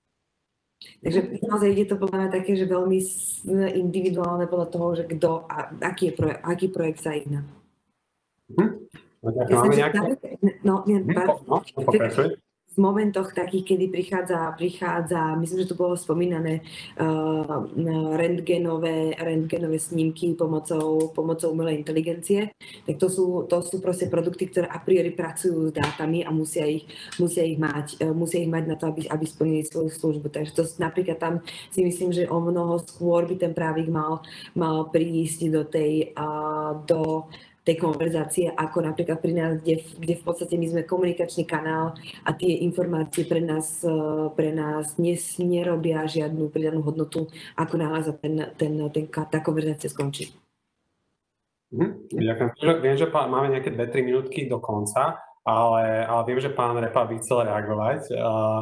Takže naozaj je to podľa mňa také, že veľmi individuálne podľa toho, že kto a aký, je projekt, aký projekt sa jedná. Hm. No, ja máme nejaké... No, nie, hm, pár... no, no, v momentoch takých, kedy prichádza, prichádza, myslím, že to bolo spomínané, uh, rentgenové, rentgenové snímky pomocou, pomocou umelej inteligencie, tak to sú, to sú proste produkty, ktoré a priori pracujú s dátami a musia ich, musia ich, mať, uh, musia ich mať na to, aby, aby splnili svoju službu. Takže to napríklad tam si myslím, že o mnoho skôr by ten právnik mal, mal prísť do tej, uh, do tej konverzácie, ako napríklad pri nás, kde, kde v podstate my sme komunikačný kanál a tie informácie pre nás, pre nás nes, nerobia žiadnu pridanú hodnotu, ako náhle sa ten, ten, ten, tá konverzácia skončí. Hm, ďakujem. Viem, že pán, máme nejaké dve tri minútky do konca, ale, ale viem, že pán Repa by chcel reagovať. Uh...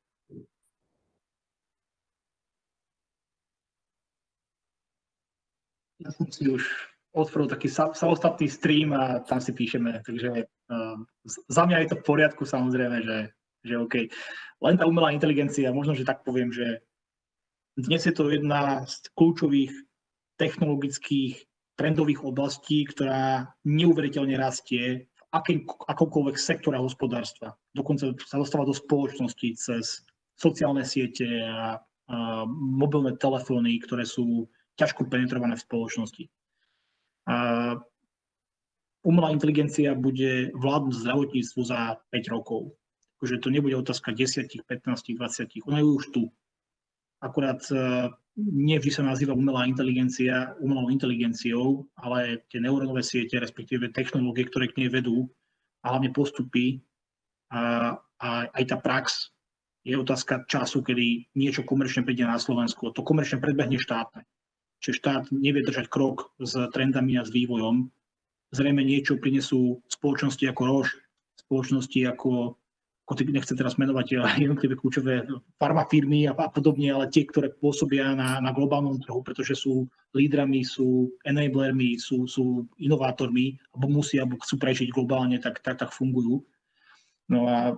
Ja som si už otvoril taký samostatný stream a tam si píšeme, takže uh, za mňa je to v poriadku samozrejme, že, že OK. Len tá umelá inteligencia, možno, že tak poviem, že dnes je to jedna z kľúčových technologických trendových oblastí, ktorá neuveriteľne rastie v akým, akomkoľvek sektore hospodárstva. Dokonca sa dostáva do spoločnosti cez sociálne siete a, a mobilné telefóny, ktoré sú ťažko penetrované v spoločnosti. A umelá inteligencia bude vládnuť zdravotníctvu za päť rokov. Takže to nebude otázka desať, pätnásť, dvadsať. Ona je už tu. Akurát nie vždy sa nazýva umelá inteligencia umelou inteligenciou, ale tie neurónové siete, respektíve technológie, ktoré k nej vedú, a hlavne postupy a, a aj tá prax je otázka času, kedy niečo komerčne príde na Slovensku. To komerčne predbehne štátne. Čiže štát nevie držať krok s trendami a s vývojom zrejme niečo prinesú spoločnosti ako Roche, spoločnosti ako, ako nechcem teraz menovať jednotlivé kľúčové farmafirmy a, a podobne, ale tie, ktoré pôsobia na, na globálnom trhu, pretože sú lídrami, sú enablermi, sú, sú inovátormi, alebo musia, alebo chcú prežiť globálne, tak, tak, tak fungujú. No a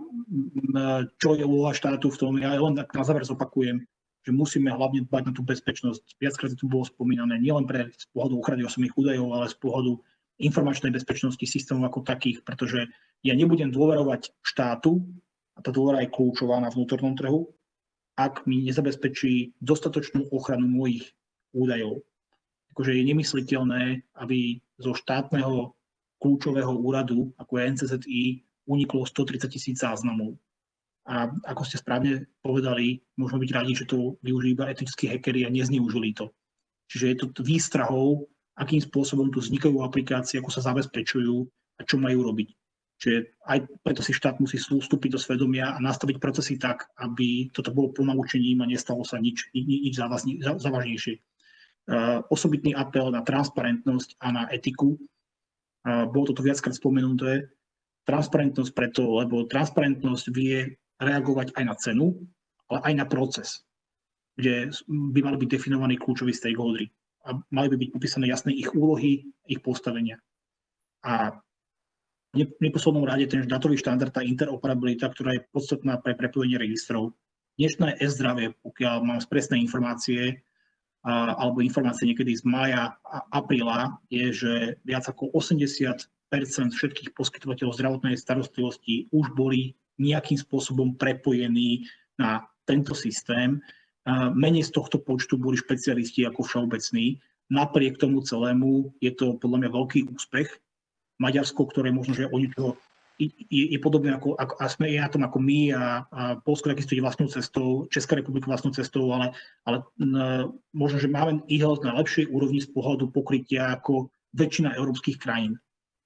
čo je úloha štátu v tom? Ja len na záver zopakujem, že musíme hlavne dbať na tú bezpečnosť. Viackrát tu bolo spomínané, nielen pre z pohľadu ochrany osobných údajov, ale z pohľadu informačnej bezpečnosti systémov ako takých, pretože ja nebudem dôverovať štátu, a tá dôvera je kľúčová na vnútornom trhu, ak mi nezabezpečí dostatočnú ochranu mojich údajov. Takže je nemysliteľné, aby zo štátneho kľúčového úradu, ako je en cé zet í, uniklo stotridsať tisíc záznamov. A ako ste správne povedali, môžeme byť radi, že to využijú iba etickí hackeri a nezneužili to. Čiže je to výstrahou, akým spôsobom tu vznikajú aplikácie, ako sa zabezpečujú a čo majú robiť. Čiže aj preto si štát musí vstúpiť do svedomia a nastaviť procesy tak, aby toto bolo ponaučením a nestalo sa nič, nič závažnejšie. Uh, osobitný apel na transparentnosť a na etiku. Uh, bolo toto viackrát spomenuté. Transparentnosť preto, lebo transparentnosť vie reagovať aj na cenu, ale aj na proces, kde by mali byť definovaní kľúčoví stakeholdery a mali by byť popísané jasné ich úlohy, ich postavenia. A v neposlednom rade ten dátový štandard, tá interoperabilita, ktorá je podstatná pre prepojenie registrov. Dnešné e-zdravie, pokiaľ mám presné informácie, a, alebo informácie niekedy z mája a apríla, je, že viac ako osemdesiat percent všetkých poskytovateľov zdravotnej starostlivosti už boli nejakým spôsobom prepojení na tento systém. Menej z tohto počtu boli špecialisti ako všeobecní. Napriek tomu celému je to podľa mňa veľký úspech. Maďarsko, ktoré možno, že oni toho je, je podobné ako, ako, a sme je na tom ako my a, a Poľsko takisto ide vlastnou cestou, Česká republika vlastnou cestou, ale, ale n, možno, že máme e-health na lepšej úrovni z pohľadu pokrytia ako väčšina európskych krajín.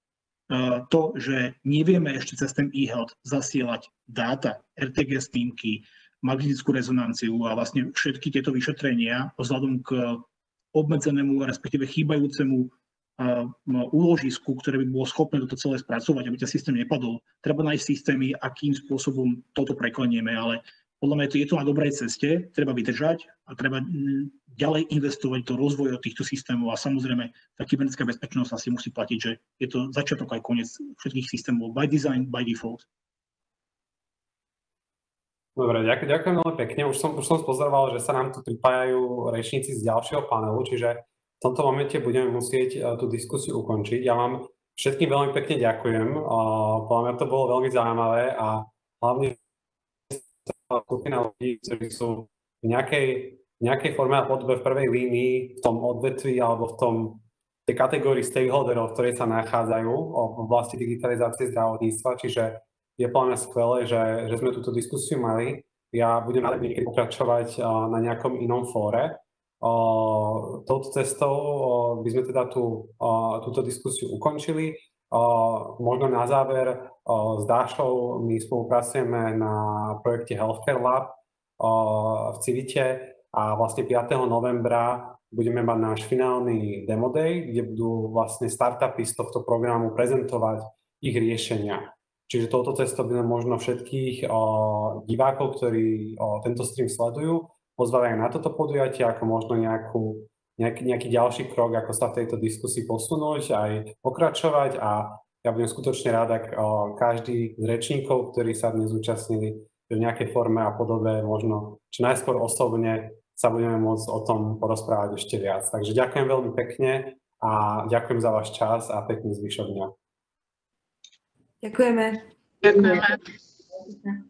To, že nevieme ešte cez ten e-health zasielať dáta, er té gé snímky, magnetickú rezonanciu a vlastne všetky tieto vyšetrenia vzhľadom k obmedzenému, respektíve chýbajúcemu úložisku, ktoré by bolo schopné toto celé spracovať, aby ten systém nepadol. Treba nájsť systémy, akým spôsobom toto preklenieme, ale podľa mňa je to na dobrej ceste, treba vydržať a treba ďalej investovať do rozvoja týchto systémov a samozrejme tá kybernetická bezpečnosť asi musí platiť, že je to začiatok aj koniec všetkých systémov by design, by default. Dobre, ďakujem, ďakujem veľmi pekne. Už som, už som spozoroval, že sa nám tu pripájajú rečníci z ďalšieho panelu, čiže v tomto momente budeme musieť uh, tú diskusiu ukončiť. Ja vám všetkým veľmi pekne ďakujem. Uh, podľa mňa to bolo veľmi zaujímavé a hlavne skupina ľudí, ktorí sú v nejakej, nejakej forme a podobe v prvej línii, v tom odvetví alebo v tom tej kategórii stakeholderov, ktoré sa nachádzajú v oblasti digitalizácie zdravotníctva. Čiže je podľa mňa skvelé, že, že sme túto diskusiu mali. Ja budem rád niekedy pokračovať uh, na nejakom inom fóre. Uh, touto cestou uh, by sme teda tú, uh, túto diskusiu ukončili. Uh, možno na záver uh, s Dášou my spolupracujeme na projekte Healthcare Lab uh, v Civite a vlastne piateho novembra budeme mať náš finálny demo day, kde budú vlastne startupy z tohto programu prezentovať ich riešenia. Čiže touto cestou by sme možno všetkých uh, divákov, ktorí uh, tento stream sledujú, pozvali aj na toto podujatie ako možno nejakú Nejaký, nejaký ďalší krok, ako sa v tejto diskusii posunúť, aj pokračovať a ja budem skutočne rád, ak o, každý z rečníkov, ktorí sa dnes zúčastnili v nejakej forme a podobe, možno čo najskôr osobne sa budeme môcť o tom porozprávať ešte viac. Takže ďakujem veľmi pekne a ďakujem za váš čas a pekný zvyšok dňa. Ďakujeme. Ďakujeme.